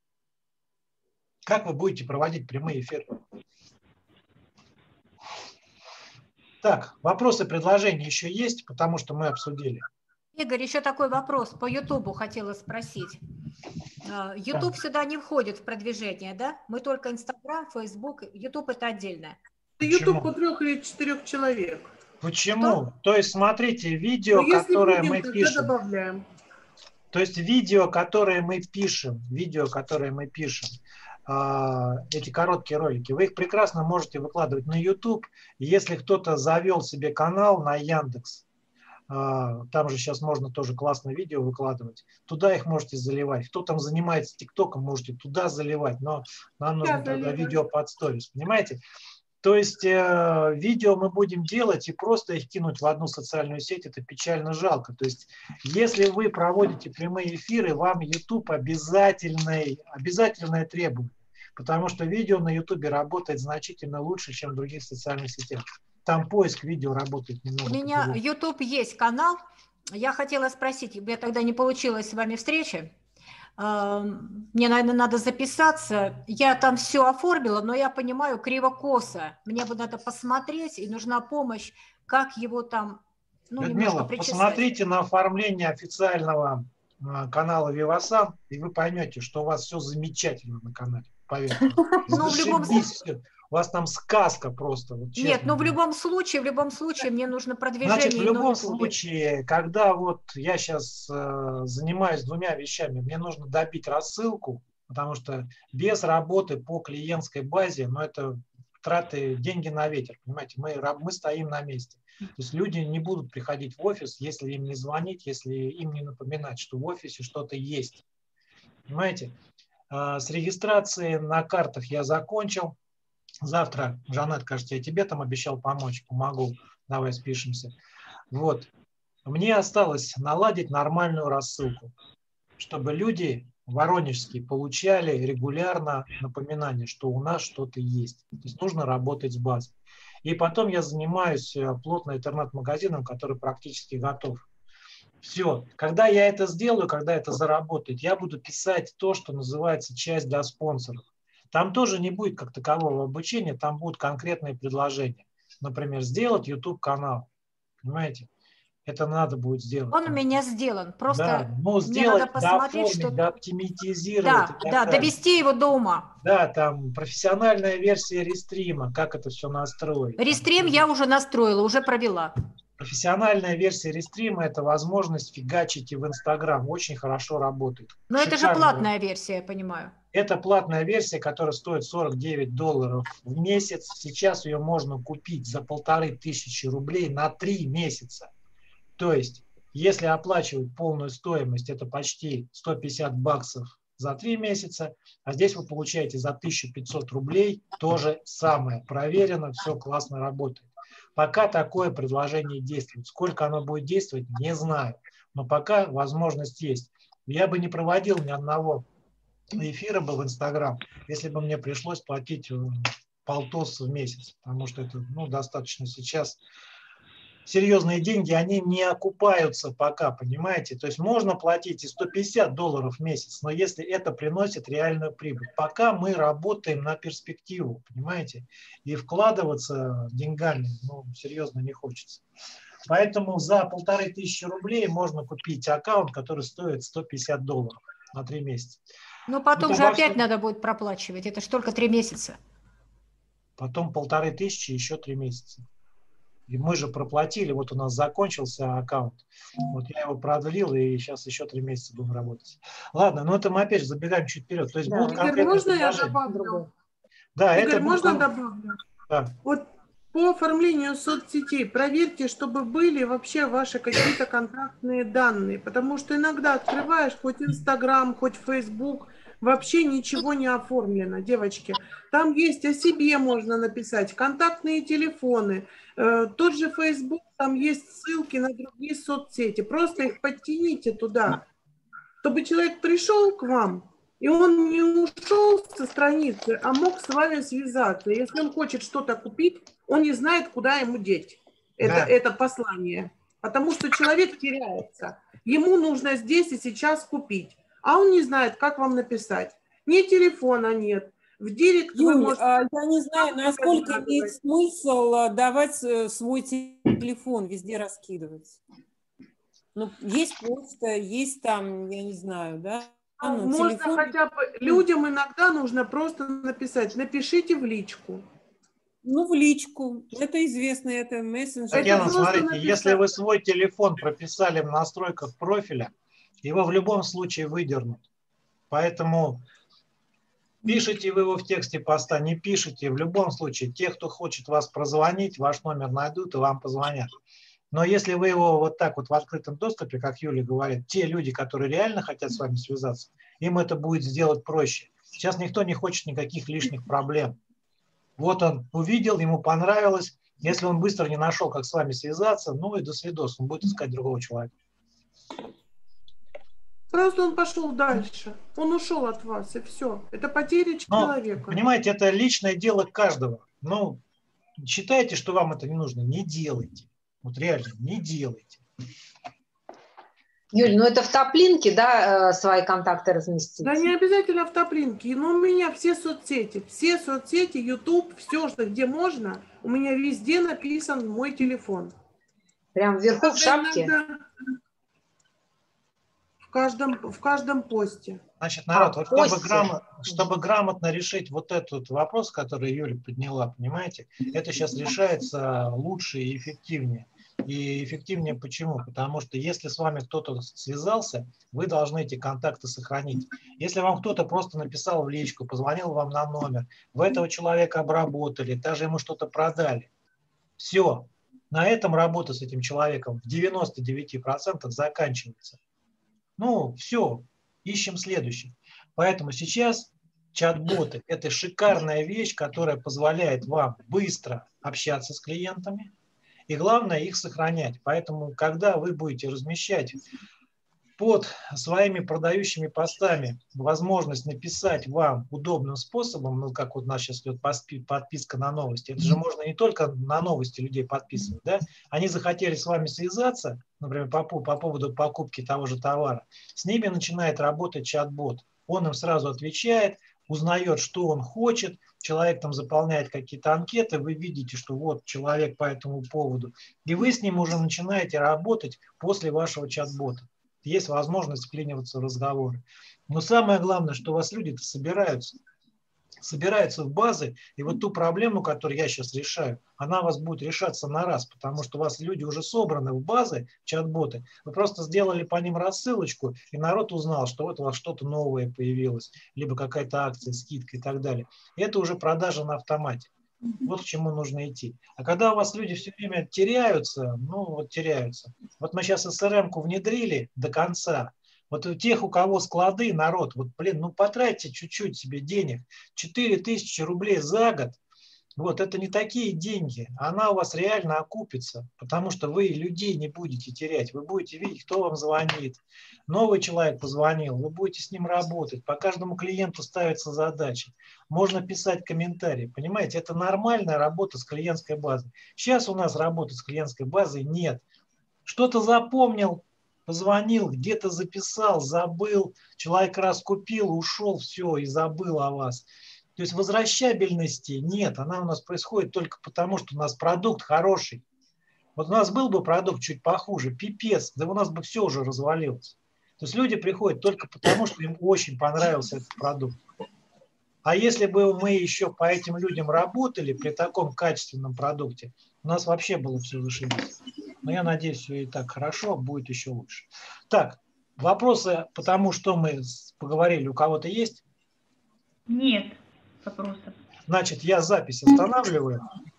как вы будете проводить прямые эфиры? Так, вопросы, предложения еще есть, потому что мы обсудили. Игорь, еще такой вопрос по Ютубу хотела спросить. Ютуб сюда не входит в продвижение, да? Мы только Инстаграм, Фейсбук, Ютуб это отдельно. Ютуб у трех или четырех человек. Почему? Что? То есть смотрите, видео, Но если которое будем, мы тогда пишем. добавляем. То есть видео, которые мы пишем, видео, которые мы пишем, эти короткие ролики, вы их прекрасно можете выкладывать на YouTube. Если кто-то завел себе канал на Яндекс, там же сейчас можно тоже классное видео выкладывать, туда их можете заливать. Кто там занимается ТикТоком, можете туда заливать, но нам нужно тогда видео под сторис, понимаете? То есть э, видео мы будем делать и просто их кинуть в одну социальную сеть, это печально жалко. То есть если вы проводите прямые эфиры, вам YouTube обязательный, обязательное требование, потому что видео на YouTube работает значительно лучше, чем в других социальных сетях. Там поиск видео работает немного. У меня по-другому. YouTube есть канал. Я хотела спросить, у меня тогда не получилось с вами встречи. Мне, наверное, надо записаться. Я там все оформила, но я понимаю, криво-косо. Мне бы надо посмотреть, и нужна помощь, как его там, ну, немножко Людмила, причесать. посмотрите на оформление официального а, канала Vivasan, и вы поймете, что у вас все замечательно на канале. Поверьте. Ну, в любом Зашибись. У вас там сказка просто. Вот, честно Нет, ну в говоря. любом случае, в любом случае мне нужно продвижение. Значит, в и на любом YouTube. случае, когда вот я сейчас э, занимаюсь двумя вещами, мне нужно добить рассылку, потому что без работы по клиентской базе, ну, это траты, деньги на ветер, понимаете, мы, мы стоим на месте. То есть люди не будут приходить в офис, если им не звонить, если им не напоминать, что в офисе что-то есть. Понимаете? Э, с регистрацией на картах я закончил. Завтра, Жанет, кажется, я тебе там обещал помочь, помогу, давай спишемся. Вот. Мне осталось наладить нормальную рассылку, чтобы люди воронежские получали регулярно напоминание, что у нас что-то есть. То есть нужно работать с базой. И потом я занимаюсь плотно интернет-магазином, который практически готов. Все. Когда я это сделаю, когда это заработает, я буду писать то, что называется часть для спонсоров. Там тоже не будет как такового обучения, там будут конкретные предложения. Например, сделать YouTube-канал. Понимаете? Это надо будет сделать. Он у меня сделан. Просто да, ну, мне сделать, надо посмотреть, дооформить, что... дооптимизировать. Да, да, далее. довести его до ума. Да, там профессиональная версия рестрима, как это все настроить. Рестрим я уже настроила, уже провела. Профессиональная версия рестрима – это возможность фигачить и в Инстаграм. Очень хорошо работает. Но Шикарно. Это же платная версия, я понимаю. Это платная версия, которая стоит сорок девять долларов в месяц. Сейчас ее можно купить за полторы тысячи рублей на три месяца. То есть, если оплачивать полную стоимость, это почти сто пятьдесят баксов за три месяца, а здесь вы получаете за тысячу пятьсот рублей то же самое. Проверено, все классно работает. Пока такое предложение действует. Сколько оно будет действовать, не знаю. Но пока возможность есть. Я бы не проводил ни одного эфира бы в Инстаграм, если бы мне пришлось платить полтос в месяц. Потому что это ну, достаточно сейчас серьезные деньги, они не окупаются пока, понимаете? То есть можно платить и сто пятьдесят долларов в месяц, но если это приносит реальную прибыль. Пока мы работаем на перспективу, понимаете? И вкладываться деньгами, ну, серьезно не хочется. Поэтому за полторы тысячи рублей можно купить аккаунт, который стоит сто пятьдесят долларов на три месяца. Но потом ну, же опять всем... надо будет проплачивать, это же только три месяца. Потом полторы тысячи, еще три месяца. И мы же проплатили, вот у нас закончился аккаунт, вот я его продлил, и сейчас еще три месяца будем работать. Ладно, но это мы опять же забегаем чуть вперед. То есть да. будут Игорь, можно я добавлю? Да, Игорь, это можно будет... добавлю? Да. Вот по оформлению соцсетей проверьте, чтобы были вообще ваши какие-то контактные данные, потому что иногда открываешь хоть Инстаграм, хоть Фейсбук, вообще ничего не оформлено, девочки. Там есть о себе можно написать, контактные телефоны, э, тот же Facebook, там есть ссылки на другие соцсети. Просто их подтяните туда, чтобы человек пришел к вам, и он не ушел со страницы, а мог с вами связаться. Если он хочет что-то купить, он не знает, куда ему деть это, Да. это послание. Потому что человек теряется. Ему нужно здесь и сейчас купить. А он не знает, как вам написать. Ни телефона нет. В директ вы Юль, можете... а я не знаю, насколько имеет смысл а, давать э, свой телефон везде раскидывать. Ну, есть почта, есть там, я не знаю, да? Ну, ну, можно телефон... хотя бы... Людям иногда нужно просто написать. Напишите в личку. Ну, в личку. Это известно, это мессенджер. Татьяна, Это смотрите, написать. если вы свой телефон прописали в настройках профиля, его в любом случае выдернут. Поэтому пишите вы его в тексте поста, не пишите, в любом случае, те, кто хочет вас прозвонить, ваш номер найдут и вам позвонят. Но если вы его вот так вот в открытом доступе, как Юля говорит, те люди, которые реально хотят с вами связаться, им это будет сделать проще. Сейчас никто не хочет никаких лишних проблем. Вот он увидел, ему понравилось. Если он быстро не нашел, как с вами связаться, ну и до свидос, он будет искать другого человека. Просто он пошел дальше. Он ушел от вас, и все. Это потеря человека. Но, понимаете, это личное дело каждого. Ну, считаете, что вам это не нужно, не делайте. Вот реально, не делайте. Юль, ну это в топлинке, да, свои контакты разместить? Да не обязательно в топлинке. Но у меня все соцсети, все соцсети, YouTube, все, что где можно, у меня везде написан мой телефон. Прям вверху в шапке? Иногда... В каждом, в каждом посте. Значит, народ, вот чтобы, грамот, чтобы грамотно решить вот этот вопрос, который Юля подняла, понимаете, это сейчас решается лучше и эффективнее. И эффективнее почему? Потому что если с вами кто-то связался, вы должны эти контакты сохранить. Если вам кто-то просто написал в личку, позвонил вам на номер, вы этого человека обработали, даже ему что-то продали, все, на этом работа с этим человеком в девяноста девяти процентах заканчивается. Ну, все, ищем следующий. Поэтому сейчас чат-боты – это шикарная вещь, которая позволяет вам быстро общаться с клиентами и, главное, их сохранять. Поэтому, когда вы будете размещать под своими продающими постами возможность написать вам удобным способом, ну, как вот у нас сейчас идет подписка на новости, это же можно не только на новости людей подписывать, да? Они захотели с вами связаться, например, по, по поводу покупки того же товара, с ними начинает работать чат-бот. Он им сразу отвечает, узнает, что он хочет, человек там заполняет какие-то анкеты, вы видите, что вот человек по этому поводу, и вы с ним уже начинаете работать после вашего чат-бота. Есть возможность вклиниваться в разговоры. Но самое главное, что у вас люди-то собираются. Собираются в базы, и вот ту проблему, которую я сейчас решаю, она у вас будет решаться на раз, потому что у вас люди уже собраны в базы, чат-боты. Вы просто сделали по ним рассылочку, и народ узнал, что вот у вас что-то новое появилось, либо какая-то акция, скидка и так далее. И это уже продажа на автомате. Вот к чему нужно идти. А когда у вас люди все время теряются, ну вот теряются. Вот мы сейчас эс эр эм-ку внедрили до конца. Вот у тех, у кого склады, народ, вот, блин, ну потратьте чуть-чуть себе денег. четыре тысячи рублей за год. Вот это не такие деньги. Она у вас реально окупится, потому что вы людей не будете терять. Вы будете видеть, кто вам звонит. Новый человек позвонил, вы будете с ним работать. По каждому клиенту ставятся задачи. Можно писать комментарии. Понимаете, это нормальная работа с клиентской базой. Сейчас у нас работы с клиентской базой нет. Что-то запомнил, позвонил, где-то записал, забыл. Человек раз купил, ушел, все, и забыл о вас. То есть возвращабельности нет, она у нас происходит только потому, что у нас продукт хороший. Вот у нас был бы продукт чуть похуже, пипец, да у нас бы все уже развалилось. То есть люди приходят только потому, что им очень понравился этот продукт. А если бы мы еще по этим людям работали при таком качественном продукте, у нас вообще было все зашибись. Но я надеюсь, все и так хорошо, будет еще лучше. Так, вопросы по тому, что мы поговорили, у кого-то есть? Нет вопросов. Значит, я запись останавливаю.